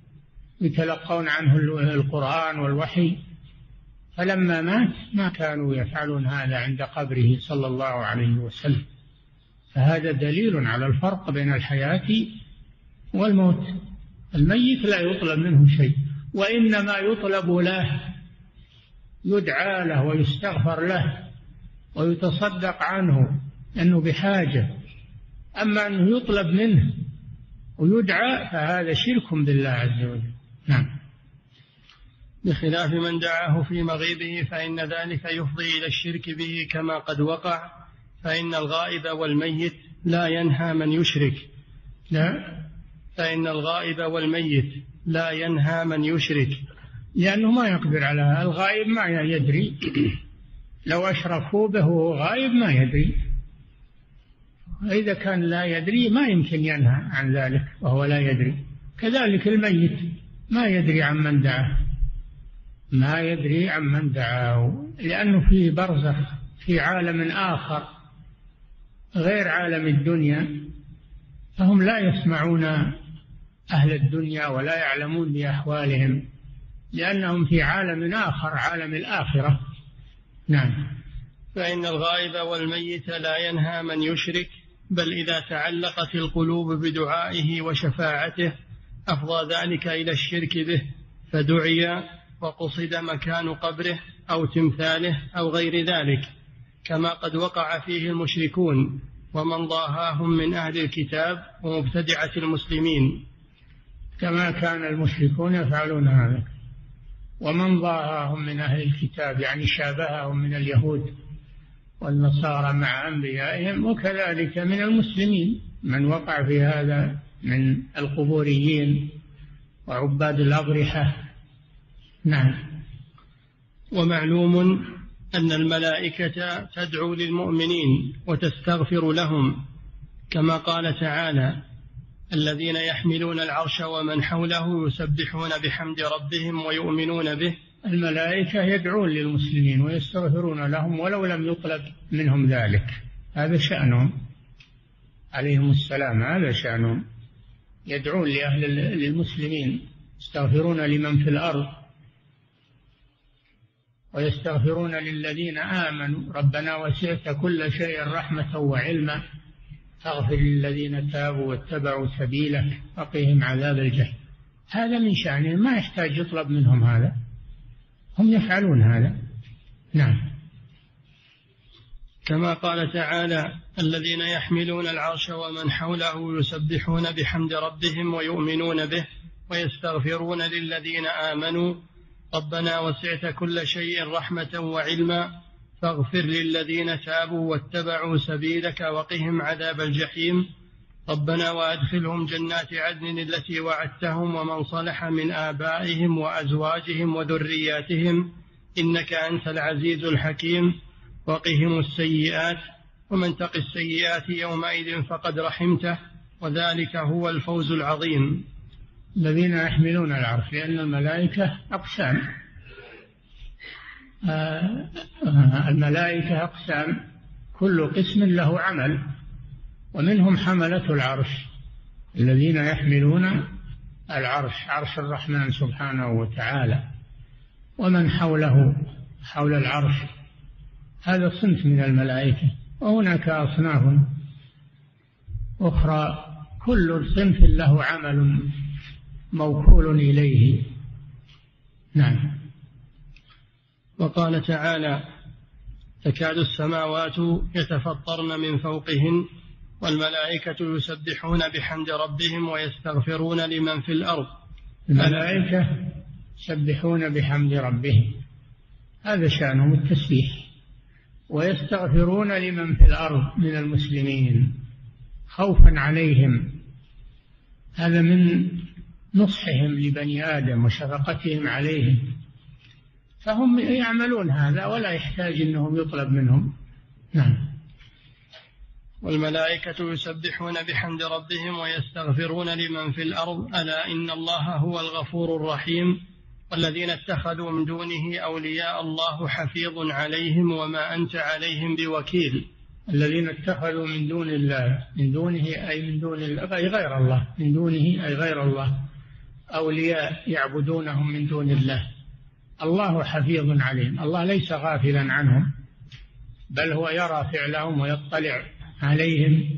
يتلقون عنه القرآن والوحي، فلما مات ما كانوا يفعلون هذا عند قبره صلى الله عليه وسلم. فهذا دليل على الفرق بين الحياة والموت. الميت لا يطلب منه شيء، وإنما يطلب له، يدعى له ويستغفر له ويتصدق عنه لأنه بحاجة. أما أنه يطلب منه ويدعى فهذا شرك بالله عز وجل. نعم. بخلاف من دعاه في مغيبه فإن ذلك يفضي إلى الشرك به كما قد وقع، فإن الغائب والميت لا ينهى من يشرك. لا فإن الغائب والميت لا ينهى من يشرك، لأنه ما يقدر على الغائب، ما يدري. لو أشركوا به وهو غائب ما يدري، إذا كان لا يدري ما يمكن ينهى عن ذلك وهو لا يدري. كذلك الميت ما يدري عن من دعاه، ما يدري عن من دعاه، لأنه في برزخ، في عالم آخر غير عالم الدنيا، فهم لا يسمعون أهل الدنيا ولا يعلمون بأحوالهم، لأنهم في عالم آخر، عالم الآخرة. نعم. فإن الغائب والميت لا ينهى من يشرك، بل إذا تعلقت القلوب بدعائه وشفاعته أفضى ذلك إلى الشرك به، فدعي وقصد مكان قبره أو تمثاله أو غير ذلك، كما قد وقع فيه المشركون ومن ضاهاهم من أهل الكتاب ومبتدعة المسلمين، كما كان المشركون يفعلون هذا. ومن ضاهاهم من أهل الكتاب يعني شابههم من اليهود والنصارى مع أنبيائهم، وكذلك من المسلمين من وقع في هذا من القبوريين وعباد الأضرحة. نعم. ومعلوم أن الملائكة تدعو للمؤمنين وتستغفر لهم، كما قال تعالى: الذين يحملون العرش ومن حوله يسبحون بحمد ربهم ويؤمنون به. الملائكة يدعون للمسلمين ويستغفرون لهم ولو لم يطلب منهم ذلك، هذا شأنهم عليهم السلام، هذا شأنهم، يدعون لأهل للمسلمين، يستغفرون لمن في الأرض ويستغفرون للذين آمنوا ربنا وسعت كل شيء رحمة وعلما فاغفر للذين تابوا واتبعوا سبيلك وقهم عذاب الجحيم. هذا من شأنهم، ما يحتاج يطلب منهم هذا، هم يفعلون هذا. نعم. كما قال تعالى: الذين يحملون العرش ومن حوله يسبحون بحمد ربهم ويؤمنون به ويستغفرون للذين آمنوا ربنا وسعت كل شيء رحمة وعلما فاغفر للذين تابوا واتبعوا سبيلك وقهم عذاب الجحيم ربنا وأدخلهم جنات عدن التي وعدتهم ومن صلح من آبائهم وأزواجهم وذرياتهم إنك أنت العزيز الحكيم وقهم السيئات ومن تق السيئات يومئذ فقد رحمته وذلك هو الفوز العظيم. الذين يحملون العرش، لأن الملائكة أقسام، آه الملائكة أقسام، كل قسم له عمل، ومنهم حملة العرش الذين يحملون العرش، عرش الرحمن سبحانه وتعالى، ومن حوله حول العرش، هذا صنف من الملائكة، وهناك أصناف أخرى، كل صنف له عمل موكول إليه. نعم. وقال تعالى: تكاد السماوات يتفطرن من فوقهن والملائكة يسبحون بحمد ربهم ويستغفرون لمن في الأرض. الملائكة يسبحون بحمد ربهم، هذا شأنهم التسبيح، ويستغفرون لمن في الأرض من المسلمين خوفا عليهم، هذا من نصحهم لبني آدم وشفقتهم عليهم، فهم يعملون هذا ولا يحتاج أنهم يطلب منهم. نعم. والملائكة يسبحون بحمد ربهم ويستغفرون لمن في الأرض ألا إن الله هو الغفور الرحيم والذين اتخذوا من دونه أولياء الله حفيظ عليهم وما أنت عليهم بوكيل. الذين اتخذوا من دون الله، من دونه أي من دون الله أي غير الله، من دونه أي غير الله، أولياء يعبدونهم من دون الله، الله حفيظ عليهم، الله ليس غافلا عنهم، بل هو يرى فعلهم ويطلع عليهم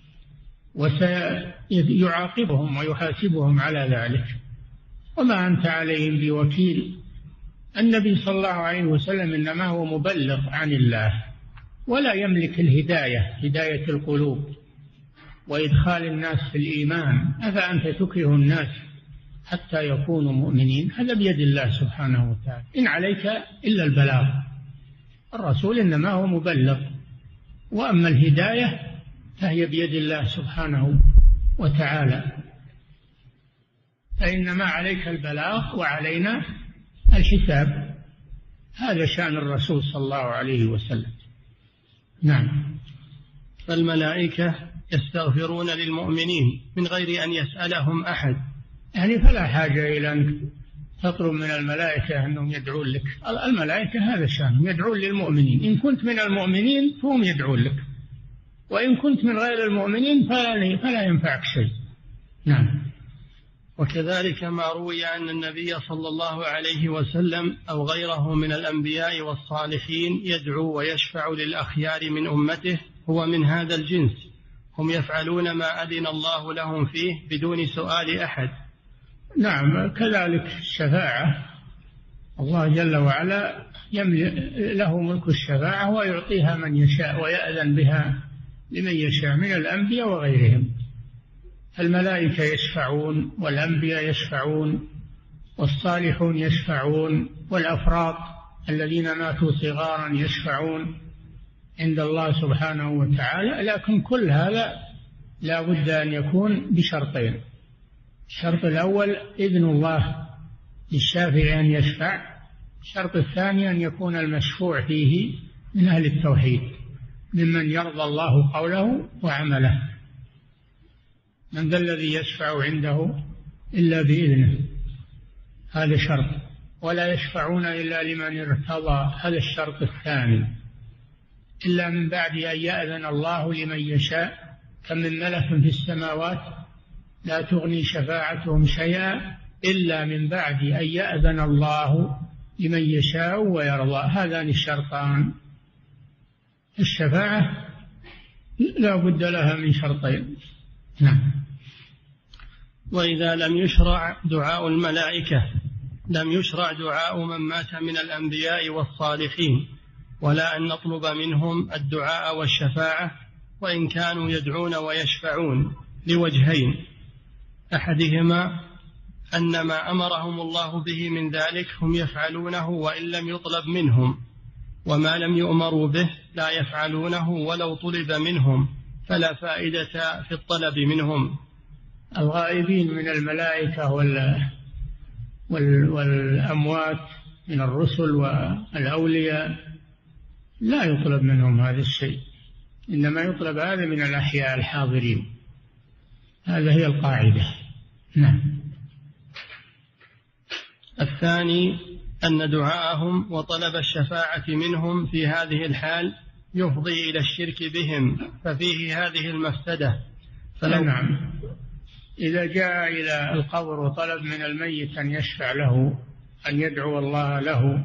وسيعاقبهم ويحاسبهم على ذلك، وما أنت عليهم بوكيل. النبي صلى الله عليه وسلم إنما هو مبلغ عن الله، ولا يملك الهداية، هداية القلوب وإدخال الناس في الإيمان. أفأنت تكره الناس حتى يكونوا مؤمنين؟ هذا بيد الله سبحانه وتعالى، إن عليك إلا البلاغ. الرسول إنما هو مبلغ، وأما الهداية فهي بيد الله سبحانه وتعالى، فإنما عليك البلاغ وعلينا الحساب. هذا شأن الرسول صلى الله عليه وسلم. نعم. فالملائكة يستغفرون للمؤمنين من غير أن يسألهم أحد، يعني فلا حاجة إلى أن تطلب من الملائكة أنهم يدعون لك. الملائكة هذا شأنهم، يدعون للمؤمنين، إن كنت من المؤمنين فهم يدعون لك، وإن كنت من غير المؤمنين فلا, فلا ينفعك شيء. نعم. وكذلك ما روي أن النبي صلى الله عليه وسلم أو غيره من الأنبياء والصالحين يدعو ويشفع للأخيار من أمته هو من هذا الجنس، هم يفعلون ما أذن الله لهم فيه بدون سؤال أحد. نعم. كذلك الشفاعة، الله جل وعلا له ملك الشفاعة ويعطيها من يشاء ويأذن بها لمن يشاء من الأنبياء وغيرهم. الملائكة يشفعون، والأنبياء يشفعون، والصالحون يشفعون، والأفراط الذين ماتوا صغارا يشفعون عند الله سبحانه وتعالى، لكن كل هذا لا بد أن يكون بشرطين. الشرط الأول إذن الله للشافع أن يشفع، الشرط الثاني أن يكون المشفوع فيه من أهل التوحيد ممن يرضى الله قوله وعمله. من ذا الذي يشفع عنده إلا بإذنه، هذا شرط. ولا يشفعون إلا لمن ارتضى، هذا الشرط الثاني. إلا من بعد أن يأذن الله لمن يشاء، كم من ملك في السماوات لا تغني شفاعتهم شيئا إلا من بعد أن يأذن الله لمن يشاء ويرضى. هذان الشرطان. الشفاعة لا بد لها من شرطين. نعم. وإذا لم يشرع دعاء الملائكة لم يشرع دعاء من مات من الأنبياء والصالحين، ولا أن نطلب منهم الدعاء والشفاعة وإن كانوا يدعون ويشفعون، لوجهين: أحدهما أن ما أمرهم الله به من ذلك هم يفعلونه وإن لم يطلب منهم، وما لم يؤمروا به لا يفعلونه ولو طلب منهم، فلا فائدة في الطلب منهم. الغائبين من الملائكة والأموات من الرسل والأولياء لا يطلب منهم هذا الشيء، إنما يطلب هذا من الأحياء الحاضرين. هذا هي القاعدة. نعم. الثاني أن دعاءهم وطلب الشفاعة منهم في هذه الحال يفضي إلى الشرك بهم، ففيه هذه المفسدة. فلو نعم، إذا جاء إلى القبر وطلب من الميت أن يشفع له، أن يدعو الله له،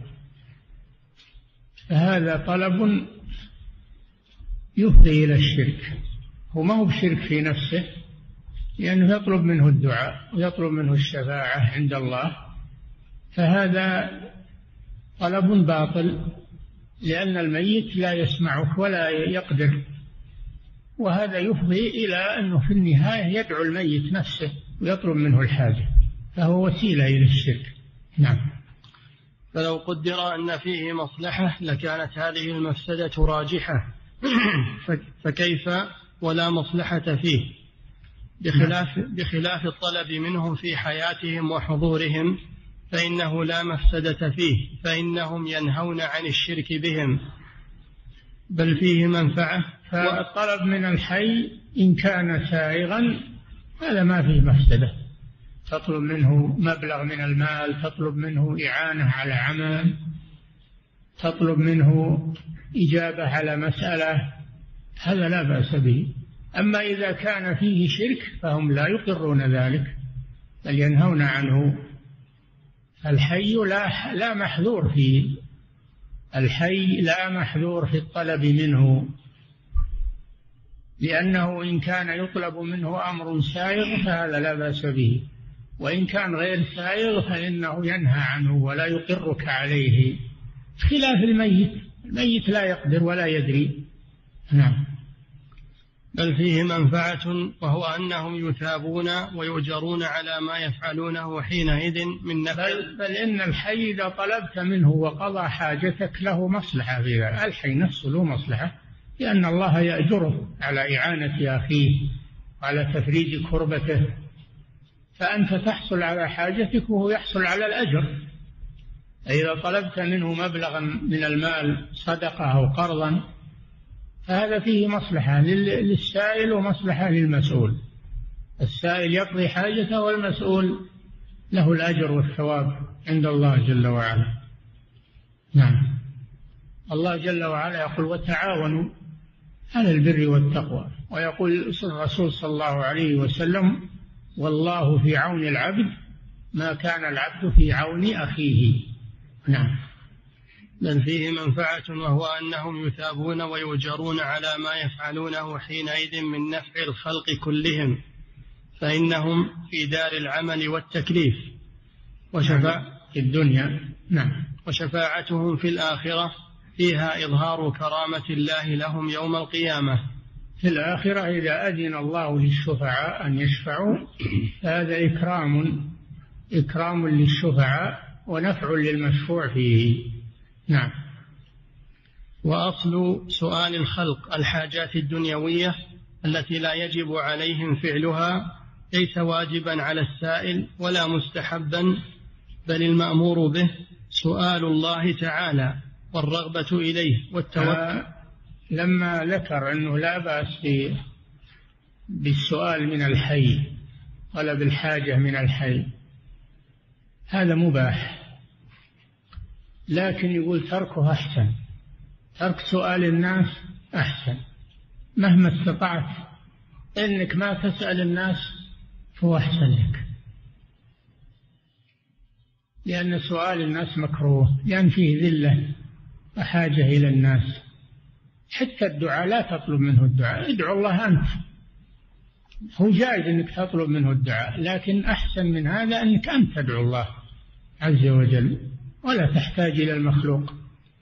فهذا طلب يفضي إلى الشرك، هو ما هو بشرك في نفسه، لأنه يطلب منه الدعاء ويطلب منه الشفاعة عند الله، فهذا طلب باطل، لأن الميت لا يسمعك ولا يقدر، وهذا يفضي إلى أنه في النهاية يدعو الميت نفسه ويطلب منه الحاجة، فهو وسيلة إلى الشرك. نعم. فلو قدر أن فيه مصلحة لكانت هذه المفسدة راجحة، فكيف ولا مصلحة فيه، بخلاف, بخلاف الطلب منهم في حياتهم وحضورهم فإنه لا مفسدة فيه، فإنهم ينهون عن الشرك بهم، بل فيه منفعة. فالطلب من الحي إن كان سائغا هذا ما فيه مفسدة، تطلب منه مبلغ من المال، تطلب منه إعانة على عمل، تطلب منه إجابة على مسألة، هذا لا بأس به. أما إذا كان فيه شرك فهم لا يقرون ذلك بل ينهون عنه. الحي لا, لا محذور فيه، الحي لا محذور في الطلب منه، لأنه إن كان يطلب منه أمر سائغ فهذا لا بأس به، وإن كان غير سائغ فإنه ينهى عنه ولا يقرك عليه، خلاف الميت، الميت لا يقدر ولا يدري. نعم. بل فيه منفعة، وهو أنهم يثابون ويؤجرون على ما يفعلونه حينئذ من نفع. بل, بل إن الحي إذا طلبت منه وقضى حاجتك له مصلحة في ذلك، الحي نفسه له مصلحة، لأن الله يأجره على إعانة أخيه وعلى تفريج كربته، فأنت تحصل على حاجتك وهو يحصل على الأجر. إذا طلبت منه مبلغا من المال صدقة أو قرضا فهذا فيه مصلحة للسائل ومصلحة للمسؤول، السائل يقضي حاجته والمسؤول له الأجر والثواب عند الله جل وعلا. نعم. الله جل وعلا يقول وتعاونوا على البر والتقوى، ويقول الرسول صلى الله عليه وسلم والله في عون العبد ما كان العبد في عون أخيه. نعم. بل فيه منفعة، وهو أنهم يثابون ويؤجرون على ما يفعلونه حينئذ من نفع الخلق كلهم، فإنهم في دار العمل والتكليف وشفاعة في الدنيا. نعم. وشفاعتهم في الآخرة فيها إظهار كرامة الله لهم يوم القيامة. في الآخرة إذا أذن الله للشفعاء أن يشفعوا هذا إكرام إكرام للشفعاء ونفع للمشفوع فيه. نعم. وأصل سؤال الخلق الحاجات الدنيوية التي لا يجب عليهم فعلها ليس واجبا على السائل ولا مستحبا، بل المأمور به سؤال الله تعالى والرغبة إليه والتوكل. آه لما ذكر أنه لا بأس بالسؤال من الحي، طلب الحاجة من الحي، هذا مباح، لكن يقول تركه أحسن، ترك سؤال الناس أحسن مهما استطعت، إنك ما تسأل الناس فهو أحسن لك، لأن سؤال الناس مكروه، لأن فيه ذلة وحاجة إلى الناس. حتى الدعاء لا تطلب منه الدعاء، ادعو الله أنت، هو جائز أنك تطلب منه الدعاء، لكن أحسن من هذا أنك أنت تدعو الله عز وجل ولا تحتاج إلى المخلوق.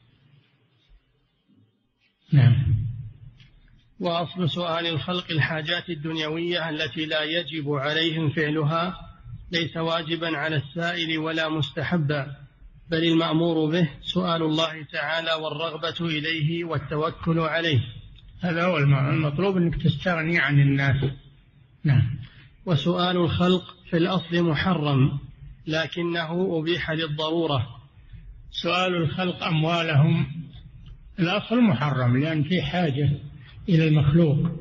نعم. وأصل سؤال الخلق الحاجات الدنيوية التي لا يجب عليهم فعلها ليس واجبا على السائل ولا مستحبا، بل المأمور به سؤال الله تعالى والرغبة إليه والتوكل عليه. هذا هو المطلوب، أنك تستغني عن الناس. نعم. وسؤال الخلق في الأصل محرم لكنه أبيح للضرورة. سؤال الخلق أموالهم الأصل محرم لأن في حاجة إلى المخلوق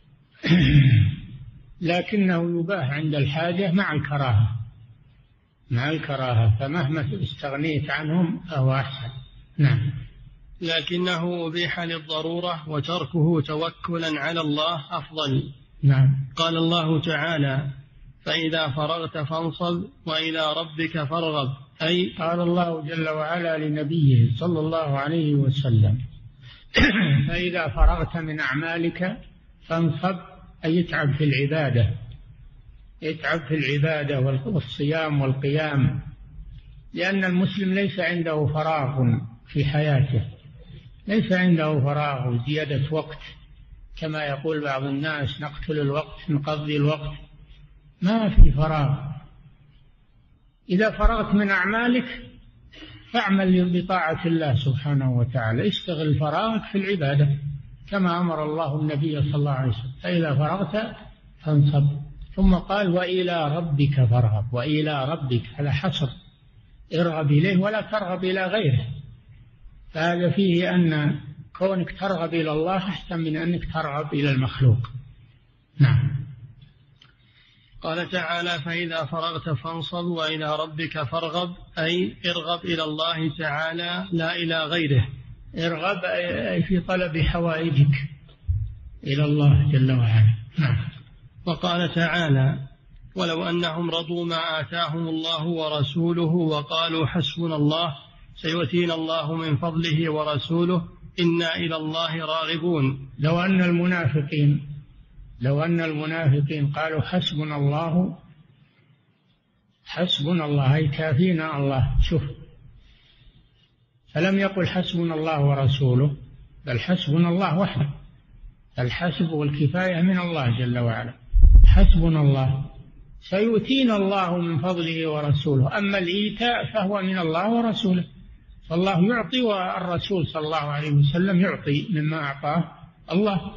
لكنه يباح عند الحاجة مع الكراهة، مع الكراهة، فمهما استغنيت عنهم فهو أحسن. نعم. لكنه أبيح للضرورة وتركه توكلا على الله أفضل. نعم. قال الله تعالى فإذا فرغت فانصب وإلى ربك فارغب، أي قال الله جل وعلا لنبيه صلى الله عليه وسلم فإذا فرغت من أعمالك فانصب أي يتعب في العبادة، يتعب في العبادة والصيام والقيام، لأن المسلم ليس عنده فراغ في حياته، ليس عنده فراغ وزيادة وقت كما يقول بعض الناس: نقتل الوقت نقضي الوقت. ما في فراغ. إذا فرغت من أعمالك فاعمل بطاعة الله سبحانه وتعالى، اشتغل فراغك في العبادة كما أمر الله النبي صلى الله عليه وسلم: فإذا فرغت فانصب. ثم قال: وإلى ربك فارغب. وإلى ربك على حصر، ارغب إليه ولا ترغب إلى غيره. فهذا فيه أن كونك ترغب إلى الله أحسن من أنك ترغب إلى المخلوق. نعم. قال تعالى: فإذا فرغت فانصب وإلى ربك فارغب، أي ارغب إلى الله تعالى لا إلى غيره. ارغب أي في طلب حوائجك إلى الله جل وعلا. نعم. وقال تعالى: ولو أنهم رضوا ما آتاهم الله ورسوله وقالوا حسبنا الله سيؤتينا الله من فضله ورسوله إنا إلى الله راغبون. لو أن المنافقين لو أن المنافقين قالوا حسبنا الله حسبنا الله أي كافينا الله، شوف، فلم يقل حسبنا الله ورسوله، بل حسبنا الله وحده. الحسب والكفاية من الله جل وعلا. حسبنا الله سيؤتينا الله من فضله ورسوله. أما الإيتاء فهو من الله ورسوله، فالله يعطي والرسول صلى الله عليه وسلم يعطي مما أعطاه الله.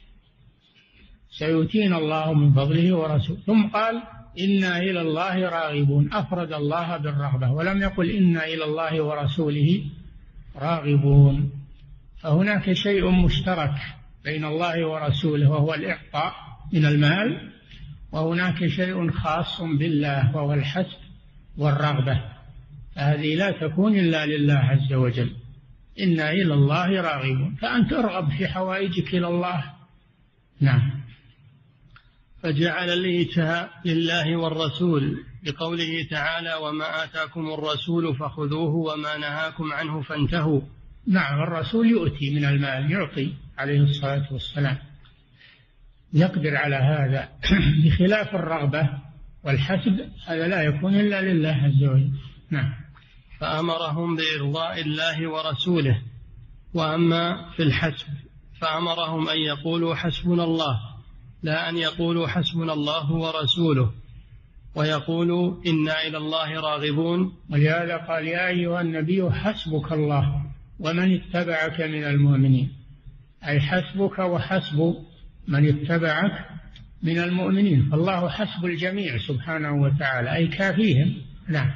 سيؤتينا الله من فضله ورسوله. ثم قال: إنا إلى الله راغبون. أفرد الله بالرغبة ولم يقل إنا إلى الله ورسوله راغبون. فهناك شيء مشترك بين الله ورسوله وهو الإعطاء من المال، وهناك شيء خاص بالله وهو الحسب والرغبة. هذه لا تكون إلا لله عز وجل. إنا إلى الله راغبون، فأنت ارغب في حوائجك إلى الله. نعم. فجعل الإيتاء لله والرسول بقوله تعالى: وما آتاكم الرسول فخذوه وما نهاكم عنه فانتهوا. نعم، الرسول يؤتي من المال، يعطي عليه الصلاة والسلام، يقدر على هذا. بخلاف الرغبة والحسب هذا لا يكون إلا لله عز وجل. نعم. فأمرهم بإرضاء الله ورسوله. وأما في الحسب فأمرهم أن يقولوا حسبنا الله، لا أن يقولوا حسبنا الله ورسوله، ويقولوا إنا إلى الله راغبون. ولهذا قال: يا أيها النبي حسبك الله ومن اتبعك من المؤمنين، أي حسبك وحسب من اتبعك من المؤمنين. فالله حسب الجميع سبحانه وتعالى، أي كافيهم. نعم.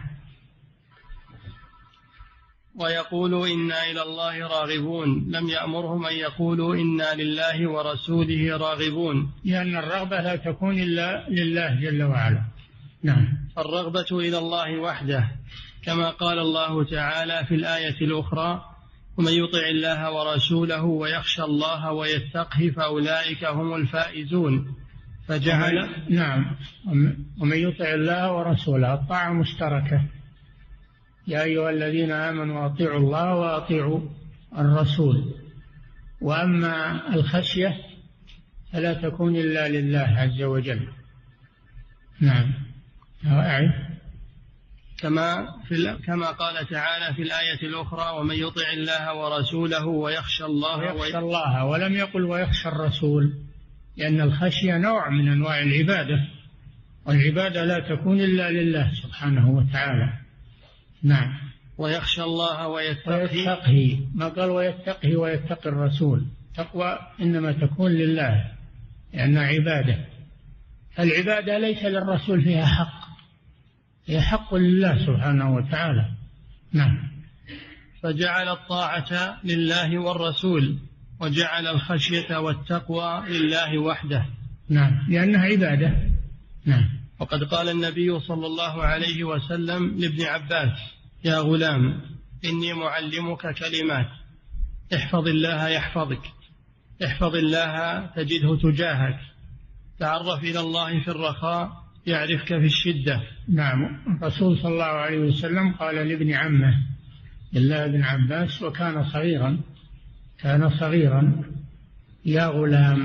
ويقولوا إنا إلى الله راغبون، لم يأمرهم أن يقولوا إنا لله ورسوله راغبون، لأن الرغبة لا تكون إلا لله جل وعلا. نعم. الرغبة إلى الله وحده، كما قال الله تعالى في الآية الأخرى: ومن يطع الله ورسوله ويخشى الله ويتقه فأولئك هم الفائزون. فجعل نعم ومن يطع الله ورسوله، الطاعة مشتركة. يا أيها الذين آمنوا أطيعوا الله وأطيعوا الرسول. وأما الخشية فلا تكون إلا لله عز وجل. نعم. أعد. كما في كما قال تعالى في الآية الأخرى: ومن يطع الله ورسوله ويخشى الله ويخشى الله، ولم يقل ويخشى الرسول، لأن الخشية نوع من أنواع العبادة، والعبادة لا تكون إلا لله سبحانه وتعالى. نعم. ويخشى الله ويتقي، ويتقي، ما قال ويتقي ويتقي الرسول. تقوى إنما تكون لله لأنها عبادة. العبادة ليس للرسول فيها حق، هي حق لله سبحانه وتعالى. نعم. فجعل الطاعة لله والرسول، وجعل الخشية والتقوى لله وحده. نعم، لأنها عبادة. نعم. وقد قال النبي صلى الله عليه وسلم لابن عباس: يا غلام إني معلمك كلمات، احفظ الله يحفظك، احفظ الله تجده تجاهك، تعرف إلى الله في الرخاء يعرفك في الشدة. نعم. الرسول صلى الله عليه وسلم قال لابن عمه الله بن عباس، وكان صغيرا كان صغيرا: يا غلام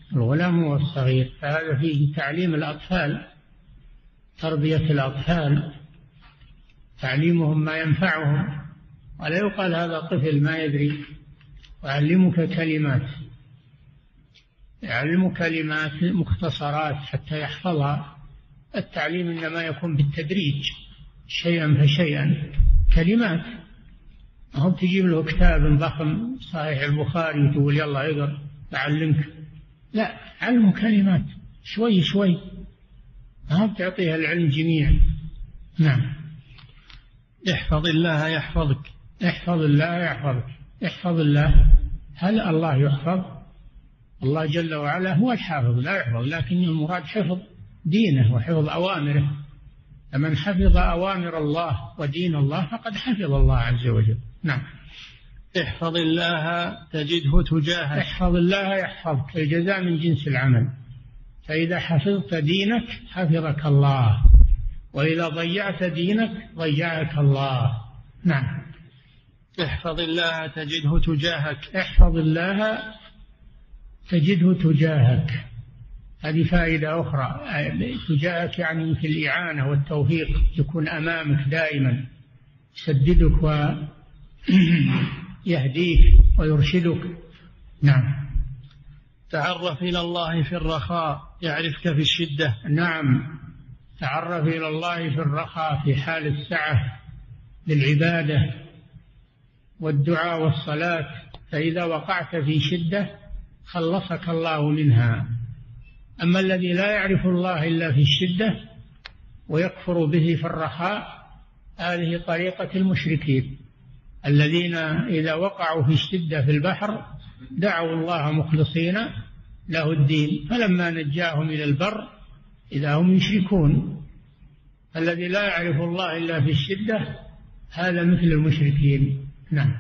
الغلام هو الصغير. فهذا فيه تعليم الأطفال، تربية الأطفال، تعليمهم ما ينفعهم، ولا يقال هذا طفل ما يدري. وأعلمك كلمات، يعلم كلمات مختصرات حتى يحفظها. التعليم إنما يكون بالتدريج، شيئا فشيئا، كلمات. هم تجيب له كتاب ضخم صحيح البخاري وتقول يلا اقرأ أعلمك، لا، علمه كلمات شوي شوي، ما بتعطيها العلم جميعا. نعم. احفظ الله يحفظك. احفظ الله يحفظك. احفظ الله. هل الله يحفظ؟ الله جل وعلا هو الحافظ لا يحفظ، لكن المراد حفظ دينه وحفظ أوامره. فمن حفظ أوامر الله ودين الله فقد حفظ الله عز وجل. نعم. احفظ الله تجده تجاهك. احفظ الله يحفظك، الجزاء من جنس العمل. فإذا حفظت دينك حفظك الله، وإذا ضيعت دينك ضيعك الله. نعم. احفظ الله تجده تجاهك. احفظ الله تجده تجاهك، هذه فائدة أخرى. تجاهك يعني في الإعانة والتوفيق، يكون أمامك دائما، يسددك ويهديك ويرشدك. نعم. تعرف إلى الله في الرخاء يعرفك في الشدة. نعم. تعرف إلى الله في الرخاء، في حال السعة للعبادة والدعاء والصلاة، فإذا وقعت في شدة خلصك الله منها. أما الذي لا يعرف الله إلا في الشدة ويكفر به في الرخاء، هذه طريقة المشركين الذين إذا وقعوا في الشدة في البحر دعوا الله مخلصين له الدين، فلما نجاهم إلى البر إذا هم يشركون. الذي لا يعرف الله إلا في الشدة هذا مثل المشركين. نعم.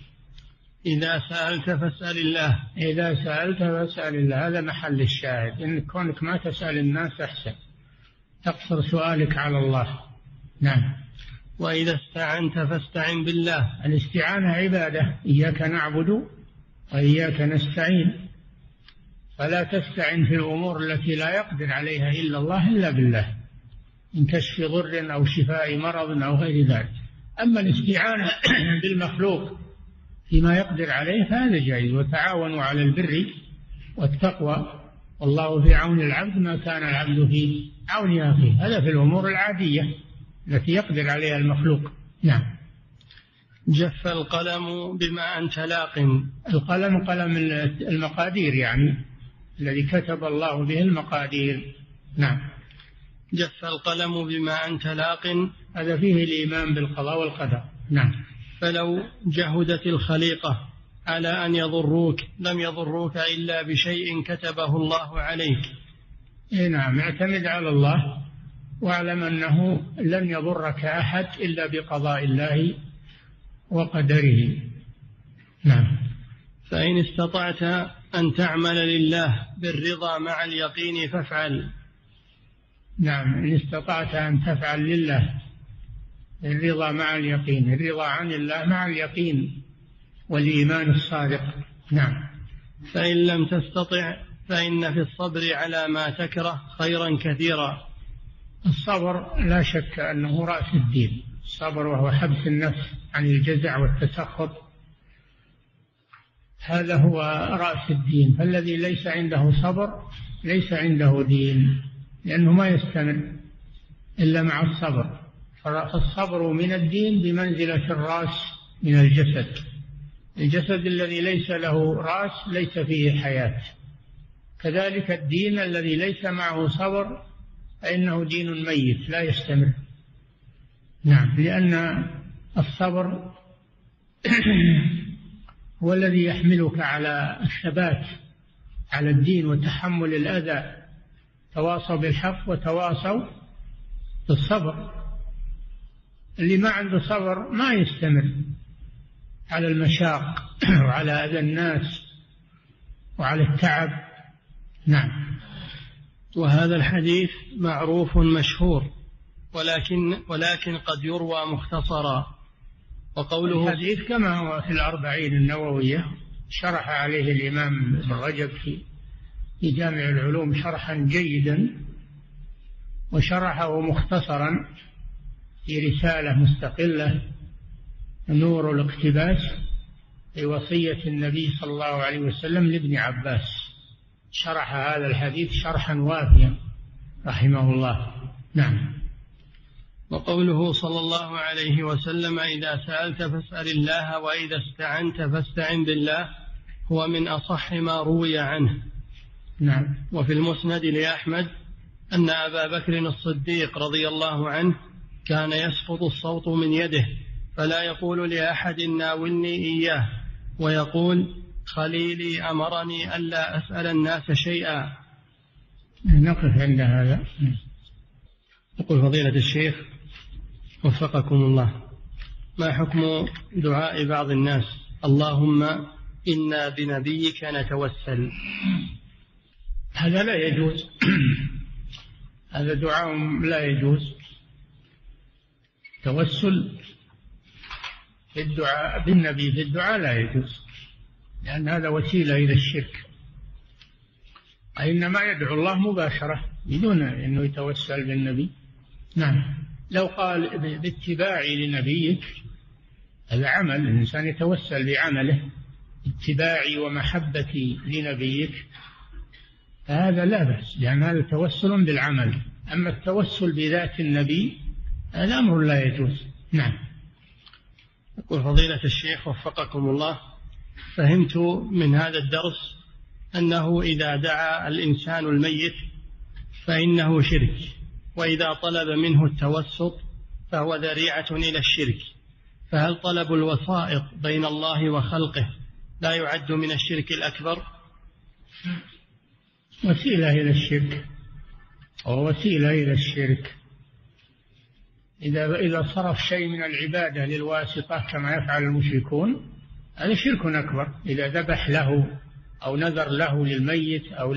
إذا سألت فاسأل الله. إذا سألت فاسأل الله، هذا محل الشاهد، إن كونك ما تسأل الناس أحسن، تقصر سؤالك على الله. نعم. وإذا استعنت فاستعن بالله. الاستعانة عبادة، إياك نعبد وإياك نستعين، فلا تستعن في الأمور التي لا يقدر عليها إلا الله إلا بالله، من كشف ضر أو شفاء مرض أو غير ذلك. أما الاستعانة بالمخلوق فيما يقدر عليه فهذا جائز. وتعاونوا على البر والتقوى والله في عون العبد ما كان العبد في عون أخيه، هذا في الأمور العادية التي يقدر عليها المخلوق. نعم. جف القلم بما أنت لاق. القلم قلم المقادير، يعني الذي كتب الله به المقادير. نعم. جف القلم بما أنت لاق، هذا فيه الإيمان بالقضاء والقدر. نعم. فلو جهدت الخليقة على أن يضروك لم يضروك إلا بشيء كتبه الله عليك. نعم. اعتمد على الله واعلم أنه لن يضرك أحد إلا بقضاء الله وقدره. نعم. فإن استطعت أن تعمل لله بالرضا مع اليقين فافعل. نعم. إن استطعت أن تفعل لله الرضا مع اليقين، الرضا عن الله مع اليقين والإيمان الصادق. نعم. فإن لم تستطع فإن في الصبر على ما تكره خيرا كثيرا. الصبر لا شك أنه رأس الدين، الصبر وهو حبس النفس عن الجزع والتسخط، هذا هو رأس الدين. فالذي ليس عنده صبر ليس عنده دين، لأنه ما يستمر إلا مع الصبر. فالصبر من الدين بمنزلة الرأس من الجسد. الجسد الذي ليس له رأس ليس فيه حياة، كذلك الدين الذي ليس معه صبر فإنه دين ميت لا يستمر. نعم. لأن الصبر هو الذي يحملك على الثبات على الدين وتحمل الأذى. تواصوا بالحق وتواصوا بالصبر. اللي ما عنده صبر ما يستمر على المشاق وعلى أذى الناس وعلى التعب. نعم. وهذا الحديث معروف مشهور، ولكن ولكن قد يروى مختصرا. وقوله الحديث كما هو في الأربعين النووية، شرح عليه الإمام ابن رجب في في جامع العلوم شرحا جيدا، وشرحه مختصرا في رسالة مستقلة نور الاقتباس في وصية النبي صلى الله عليه وسلم لابن عباس، شرح هذا الحديث شرحا وافيا رحمه الله. نعم. وقوله صلى الله عليه وسلم إذا سألت فاسأل الله وإذا استعنت فاستعن بالله هو من أصح ما روي عنه. نعم. وفي المسند لأحمد أن أبا بكر الصديق رضي الله عنه كان يسقط الصوت من يده فلا يقول لأحد ناولني إياه، ويقول خليلي أمرني ألا أسأل الناس شيئا. نقف عند هذا. يقول فضيلة الشيخ وفقكم الله، ما حكم دعاء بعض الناس اللهم إنا بنبيك نتوسل؟ هذا لا يجوز. هذا دعاء لا يجوز. توسل في الدعاء بالنبي في الدعاء لا يجوز، لأن هذا وسيلة إلى الشرك. إنما يدعو الله مباشرة بدون أنه يتوسل بالنبي. نعم. لو قال باتباعي لنبيك، هذا عمل، الإنسان يتوسل بعمله، اتباعي ومحبتي لنبيك، فهذا لا بأس، لأن هذا توسل بالعمل. أما التوسل بذات النبي هذا أمر لا يجوز. نعم. يقول فضيلة الشيخ وفقكم الله، فهمت من هذا الدرس أنه إذا دعا الإنسان الميت فإنه شرك، وإذا طلب منه التوسط فهو ذريعة إلى الشرك، فهل طلب الوسائط بين الله وخلقه لا يعد من الشرك الأكبر؟ وسيلة إلى الشرك، أو وسيلة إلى الشرك. إذا إذا صرف شيء من العبادة للواسطة كما يفعل المشركون هذا شرك أكبر. إذا ذبح له أو نذر له للميت أو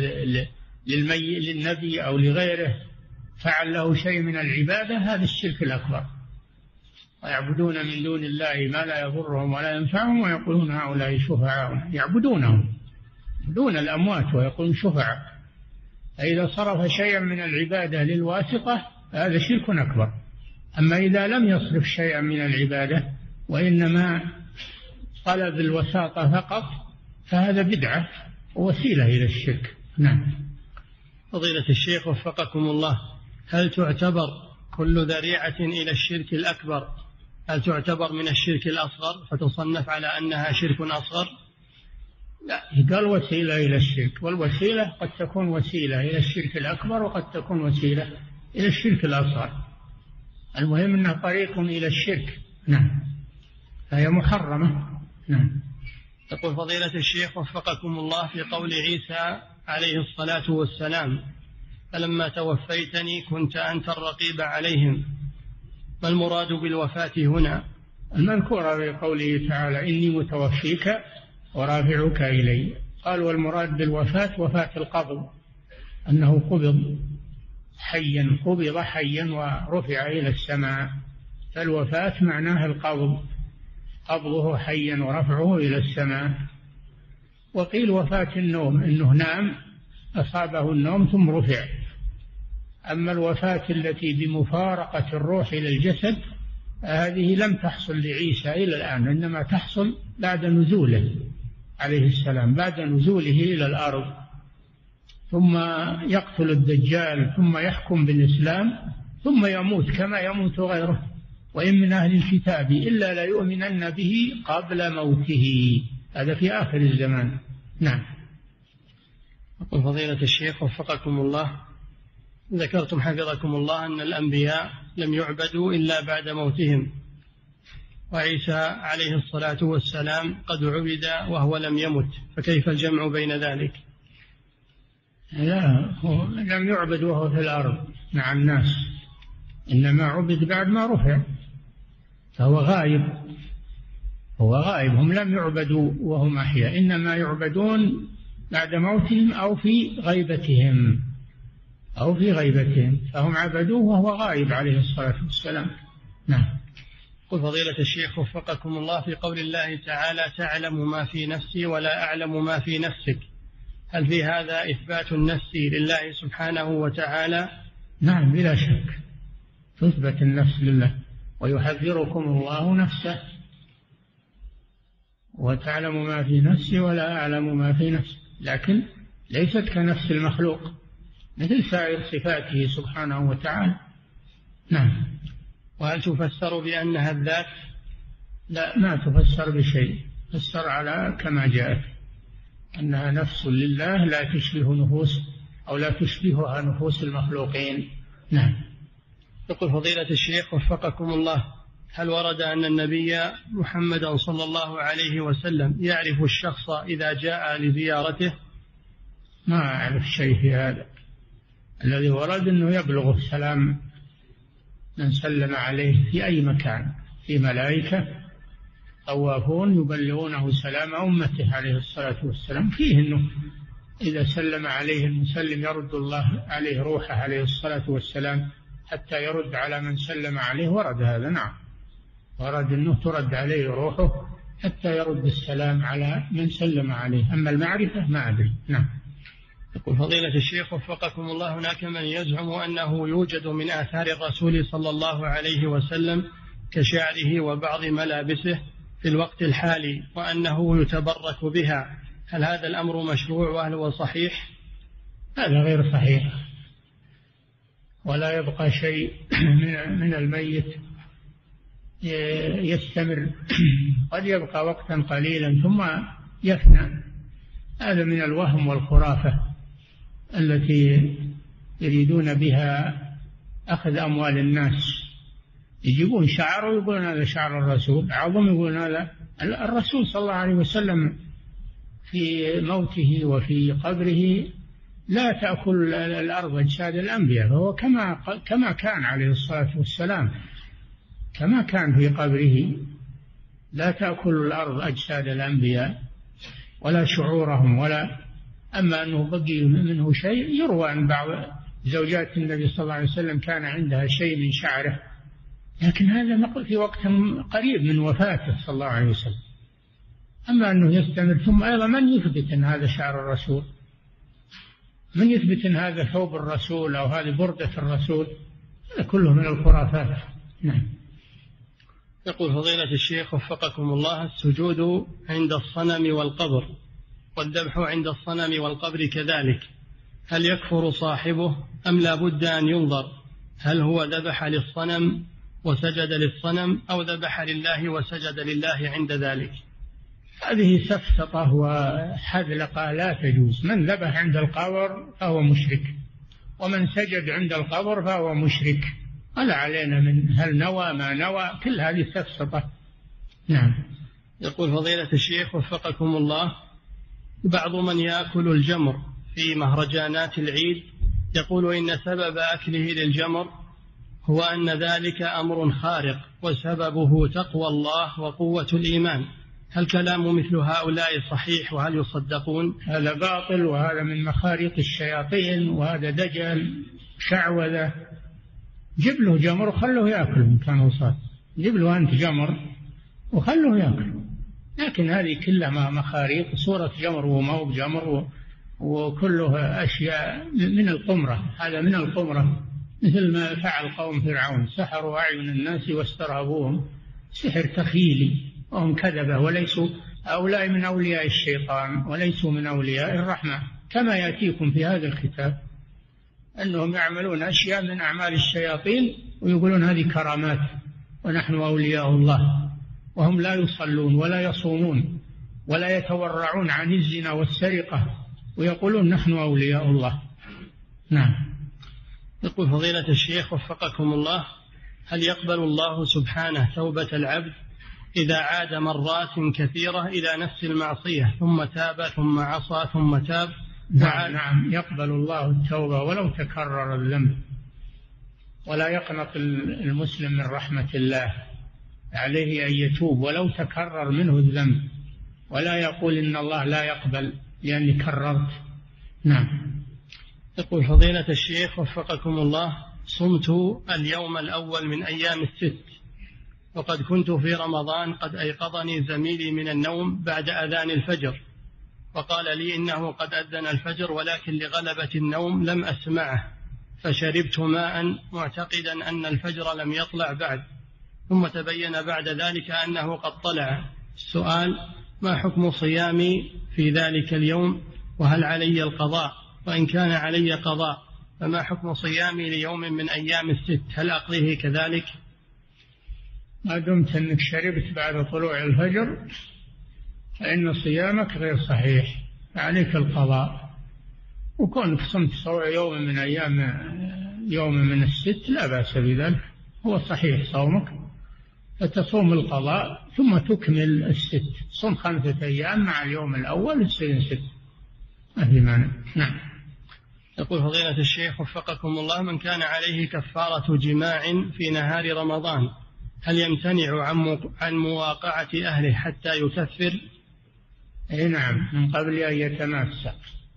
للميت للنبي أو لغيره، فعل له شيء من العبادة، هذا الشرك الأكبر. ويعبدون من دون الله ما لا يضرهم ولا ينفعهم ويقولون هؤلاء شفعاء، يعبدونهم دون الأموات ويقولون شفعاء. فإذا صرف شيئا من العبادة للواسطة هذا شرك أكبر. أما إذا لم يصرف شيئا من العبادة وإنما طلب الوساطة فقط فهذا بدعة ووسيلة إلى الشرك. نعم. فضيلة الشيخ وفقكم الله، هل تعتبر كل ذريعة إلى الشرك الأكبر هل تعتبر من الشرك الأصغر فتصنف على أنها شرك أصغر؟ لا، قال وسيلة إلى الشرك، والوسيلة قد تكون وسيلة إلى الشرك الأكبر وقد تكون وسيلة إلى الشرك الأصغر. المهم أنها طريق إلى الشرك. نعم. فهي محرمة. نعم. يقول فضيلة الشيخ وفقكم الله، في قول عيسى عليه الصلاة والسلام فلما توفيتني كنت أنت الرقيب عليهم، ما المراد بالوفاة هنا؟ المذكورة في قوله تعالى إني متوفيك ورافعك إلي. قال والمراد بالوفاة وفاة القبض، أنه قبض حيا، قبض حيا ورفع إلى السماء، فالوفاة معناها القبض، قبضه حيا ورفعه إلى السماء. وقيل وفاة النوم، إنه نام أصابه النوم ثم رفع. أما الوفاة التي بمفارقة الروح إلى الجسد هذه لم تحصل لعيسى إلى الآن، إنما تحصل بعد نزوله عليه السلام، بعد نزوله إلى الأرض، ثم يقتل الدجال ثم يحكم بالإسلام ثم يموت كما يموت غيره. وإن من أهل الكتاب إلا ليؤمنن به قبل موته، هذا في آخر الزمان. نعم. يقول فضيلة الشيخ وفقكم الله، ذكرتم حفظكم الله أن الأنبياء لم يعبدوا إلا بعد موتهم، وعيسى عليه الصلاة والسلام قد عبد وهو لم يمت، فكيف الجمع بين ذلك؟ لا، هو لم يعبد وهو في الأرض مع الناس، إنما عبد بعد ما رفع، فهو غائب، هو غائب. هم لم يعبدوا وهم أحياء، إنما يعبدون بعد موتهم أو في غيبتهم أو في غيبتهم فهم عبدوه وهو غائب عليه الصلاة والسلام. نعم. قل فضيلة الشيخ وفقكم الله، في قول الله تعالى تعلم ما في نفسي ولا أعلم ما في نفسك، هل في هذا إثبات النفس لله سبحانه وتعالى؟ نعم بلا شك تثبت النفس لله، ويحذركم الله نفسه وتعلم ما في نفسي ولا أعلم ما في نفسي، لكن ليست كنفس المخلوق مثل سائر صفاته سبحانه وتعالى. نعم. وهل تفسر بأنها الذات؟ لا، ما تفسر بشيء، تفسر على كما جاءت أنها نفس لله لا تشبه نفوس أو لا تشبهها نفوس المخلوقين. نعم. يقول فضيلة الشيخ وفقكم الله، هل ورد أن النبي محمدا صلى الله عليه وسلم يعرف الشخص إذا جاء لزيارته؟ ما أعرف شيء في هذا. الذي ورد أنه يبلغ السلام من سلم عليه في أي مكان، في ملائكة طوافون يبلغونه سلام أمته عليه الصلاة والسلام، فيه أنه إذا سلم عليه المسلم يرد الله عليه روحه عليه الصلاة والسلام حتى يرد على من سلم عليه، ورد هذا. نعم، ورد أنه ترد عليه روحه حتى يرد السلام على من سلم عليه، أما المعرفة ما أدري. نعم. يقول فضيلة الشيخ وفقكم الله، هناك من يزعم أنه يوجد من آثار الرسول صلى الله عليه وسلم كشعره وبعض ملابسه في الوقت الحالي وأنه يتبرك بها، هل هذا الأمر مشروع وهل هو صحيح؟ هذا غير صحيح، ولا يبقى شيء من الميت يستمر، قد يبقى وقتا قليلا ثم يفنى. هذا من الوهم والخرافة التي يريدون بها أخذ أموال الناس. يجيبون شعر ويقولون هذا شعر الرسول، عظم يقولون هذا الرسول صلى الله عليه وسلم في موته وفي قبره لا تأكل الأرض أجساد الأنبياء، فهو كما كما كان عليه الصلاة والسلام، كما كان في قبره لا تأكل الأرض أجساد الأنبياء ولا شعورهم ولا. أما أنه بقي منه شيء، يروى أن بعض زوجات النبي صلى الله عليه وسلم كان عندها شيء من شعره، لكن هذا في وقت قريب من وفاته صلى الله عليه وسلم. أما أنه يستمر، ثم أيضا من يثبت أن هذا شعر الرسول؟ من يثبت أن هذا ثوب الرسول أو هذه بردة الرسول؟ هذا كله من الخرافات. نعم. يقول فضيلة الشيخ وفقكم الله، السجود عند الصنم والقبر والذبح عند الصنم والقبر كذلك، هل يكفر صاحبه أم لا بد أن ينظر هل هو ذبح للصنم وسجد للصنم أو ذبح لله وسجد لله عند ذلك؟ هذه سفسطة وحذلقة لا تجوز. من ذبح عند القبر فهو مشرك، ومن سجد عند القبر فهو مشرك، ولا علينا من هل نوى ما نوى، كل هذه سفسطة. نعم. يقول فضيلة الشيخ وفقكم الله، بعض من يأكل الجمر في مهرجانات العيد يقول إن سبب أكله للجمر هو أن ذلك أمر خارق وسببه تقوى الله وقوة الإيمان، هل كلام مثل هؤلاء صحيح وهل يصدقون؟ هذا باطل، وهذا من مخاريق الشياطين، وهذا دجل شعوذة. جيب له جمر وخله يأكل إن كان وصاد، جيب له أنت جمر وخله يأكل، لكن هذه كلها مخاريق، صورة جمر وما هو بجمر وكله أشياء من القمرة. هذا من القمرة، مثل ما فعل قوم فرعون، سحروا أعين الناس واسترهبوهم، سحر تخيلي، وهم كذبة، وليسوا أولئك من أولياء الشيطان وليسوا من أولياء الرحمن، كما يأتيكم في هذا الكتاب أنهم يعملون أشياء من أعمال الشياطين ويقولون هذه كرامات ونحن أولياء الله، وهم لا يصلون ولا يصومون ولا يتورعون عن الزنا والسرقة، ويقولون نحن أولياء الله. نعم. يقول فضيلة الشيخ وفقكم الله، هل يقبل الله سبحانه توبة العبد إذا عاد مرات كثيرة إلى نفس المعصية ثم تاب ثم عصى ثم تاب؟ نعم, نعم يقبل الله التوبة ولو تكرر الذنب، ولا يقنط المسلم من رحمة الله، عليه أن يتوب ولو تكرر منه الذنب، ولا يقول إن الله لا يقبل لأني كررت. نعم. يقول فضيلة الشيخ وفقكم الله، صمت اليوم الأول من أيام الست، وقد كنت في رمضان قد أيقظني زميلي من النوم بعد أذان الفجر، وقال لي إنه قد أذن الفجر ولكن لغلبة النوم لم أسمعه، فشربت ماء معتقدا أن الفجر لم يطلع بعد، ثم تبين بعد ذلك أنه قد طلع. السؤال: ما حكم صيامي في ذلك اليوم، وهل علي القضاء؟ وإن كان علي قضاء فما حكم صيامي ليوم من أيام الست، هل أقضيه كذلك؟ ما دمت أنك شربت بعد طلوع الفجر فإن صيامك غير صحيح، عليك القضاء. وكونك صمت يوم من أيام يوم من الست لا بأس بذلك، هو صحيح صومك، فتصوم القضاء ثم تكمل الست، صم خمسة أيام مع اليوم الأول يصير ست، ما في مانع. نعم. يقول فضيلة الشيخ وفقكم الله: من كان عليه كفارة جماع في نهار رمضان هل يمتنع عن مواقعة أهله حتى يكفر؟ أي نعم، من قبل أن يتماسى،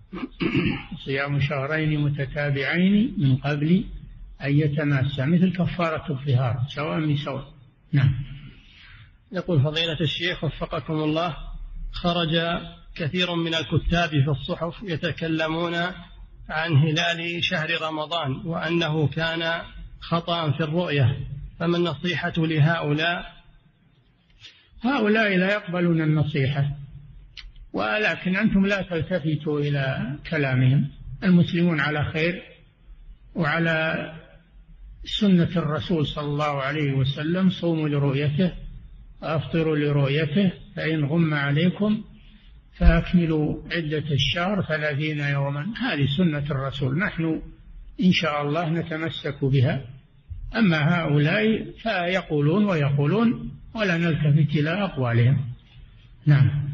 صيام شهرين متتابعين من قبل أن يتماسى، مثل كفارة الظهار، سواء بسواء. نعم. يقول فضيلة الشيخ وفقكم الله: خرج كثير من الكتاب في الصحف يتكلمون عن هلال شهر رمضان وأنه كان خطأ في الرؤية، فما النصيحة لهؤلاء؟ هؤلاء لا يقبلون النصيحة، ولكن أنتم لا تلتفتوا إلى كلامهم. المسلمون على خير وعلى سنة الرسول صلى الله عليه وسلم: صوموا لرؤيته وأفطروا لرؤيته، فإن غم عليكم فأكملوا عدة الشهر ثلاثين يوما. هذه سنة الرسول، نحن إن شاء الله نتمسك بها. أما هؤلاء فيقولون ويقولون ولا نلتفت إلى أقوالهم. نعم.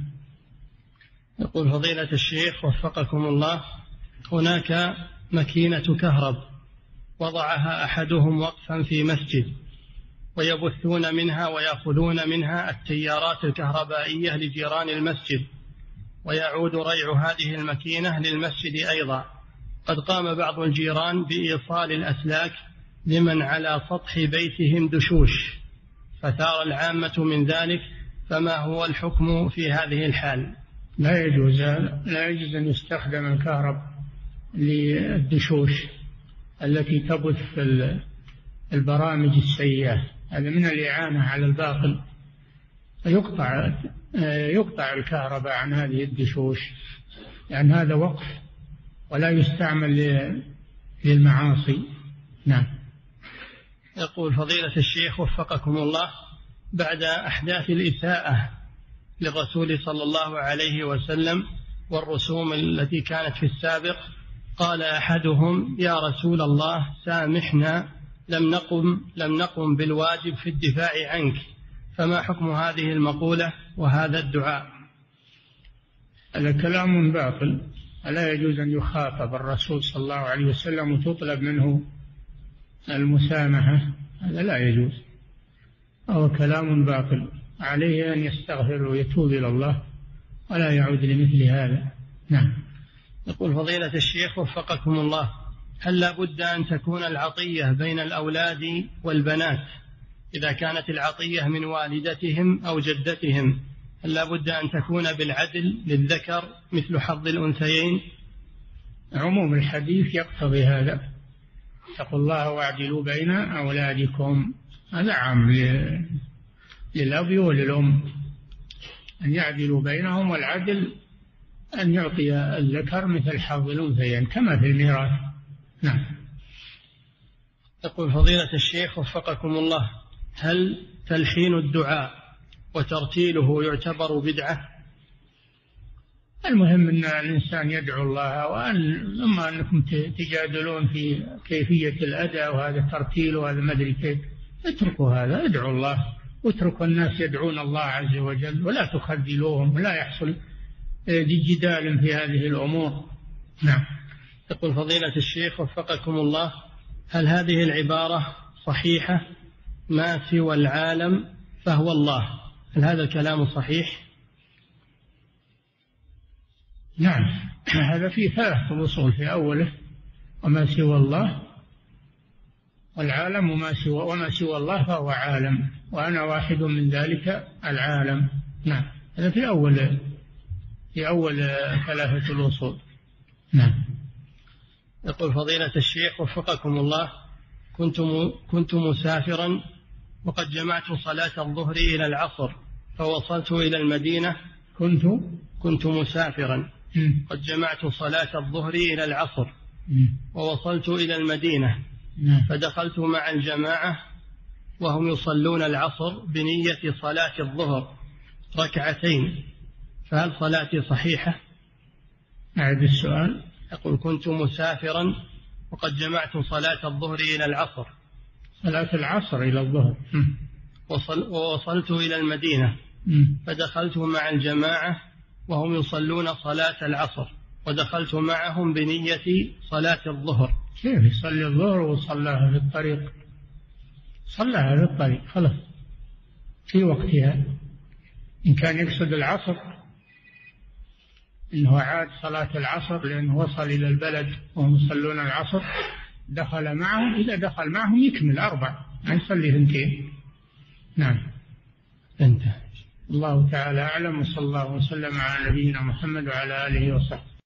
يقول فضيلة الشيخ وفقكم الله: هناك ماكينة كهرب وضعها أحدهم وقفا في مسجد، ويبثون منها ويأخذون منها التيارات الكهربائية لجيران المسجد، ويعود ريع هذه الماكينة للمسجد أيضا. قد قام بعض الجيران بإيصال الأسلاك لمن على سطح بيتهم دشوش، فثار العامة من ذلك، فما هو الحكم في هذه الحال؟ لا يجوز لا يجوز أن يستخدم الكهرب للدشوش التي تبث البرامج السيئة، هذا من الإعانة على الباطل. يقطع يقطع الكهرباء عن هذه الدشوش، لأن يعني هذا وقف ولا يستعمل للمعاصي. نعم. يقول فضيلة الشيخ وفقكم الله: بعد أحداث الإساءة للرسول صلى الله عليه وسلم والرسوم التي كانت في السابق، قال أحدهم: يا رسول الله سامحنا، لم نقم لم نقم بالواجب في الدفاع عنك، فما حكم هذه المقولة وهذا الدعاء؟ هذا كلام باطل، لا يجوز أن يخاطب الرسول صلى الله عليه وسلم وتطلب منه المسامحة، هذا لا يجوز، هو كلام باطل، عليه أن يستغفر ويتوب إلى الله ولا يعود لمثل هذا. نعم. يقول فضيلة الشيخ وفقكم الله: هل لا بد أن تكون العطية بين الأولاد والبنات؟ إذا كانت العطية من والدتهم أو جدتهم هل لا بد أن تكون بالعدل للذكر مثل حظ الأنثيين؟ عموم الحديث يقتضي هذا: اتقوا الله واعدلوا بين أولادكم، هذا عام للأب وللأم أن يعدلوا بينهم، والعدل أن يعطي الذكر مثل حظ الأنثيين كما في الميراث. نعم. يقول فضيلة الشيخ وفقكم الله: هل تلحين الدعاء وترتيله يعتبر بدعة؟ المهم أن الإنسان يدعو الله، وأن أما أنكم تجادلون في كيفية الأداء وهذا ترتيل وهذا ما أدري كيف، اتركوا هذا، ادعوا الله واتركوا الناس يدعون الله عز وجل، ولا تخذلوهم ولا يحصل جدال في هذه الأمور. نعم. يقول فضيلة الشيخ وفقكم الله: هل هذه العبارة صحيحة: ما سوى العالم فهو الله، هل هذا الكلام صحيح؟ نعم، هذا فيه ثلاث أصول، في أوله وما سوى الله، والعالم وما سوى وما سوى الله فهو عالم، وأنا واحد من ذلك العالم. نعم، هذا في أول في أول ثلاثة الوصول. نعم. يقول فضيلة الشيخ وفقكم الله، كنت كنت مسافرا وقد جمعت صلاة الظهر إلى العصر فوصلت إلى المدينة. كنت كنت مسافرا م. قد جمعت صلاة الظهر إلى العصر م. ووصلت إلى المدينة م. فدخلت مع الجماعة وهم يصلون العصر بنية صلاة الظهر ركعتين، فهل صلاتي صحيحة؟ أعد السؤال. يقول كنت مسافرا وقد جمعت صلاة الظهر إلى العصر. صلاة العصر إلى الظهر. وصل ووصلت إلى المدينة م. فدخلت مع الجماعة وهم يصلون صلاة العصر ودخلت معهم بنية صلاة الظهر. كيف يصلي الظهر وصلاها في الطريق؟ صلاها في الطريق خلاص في وقتها. إن كان يقصد العصر إنه عاد صلاة العصر لأنه وصل إلى البلد وهم يصلون العصر دخل معهم، إذا دخل معهم يكمل أربع ما يصلي ثنتين. نعم. انتهى. الله تعالى أعلم، وصلى الله وسلم على نبينا محمد وعلى آله وصحبه.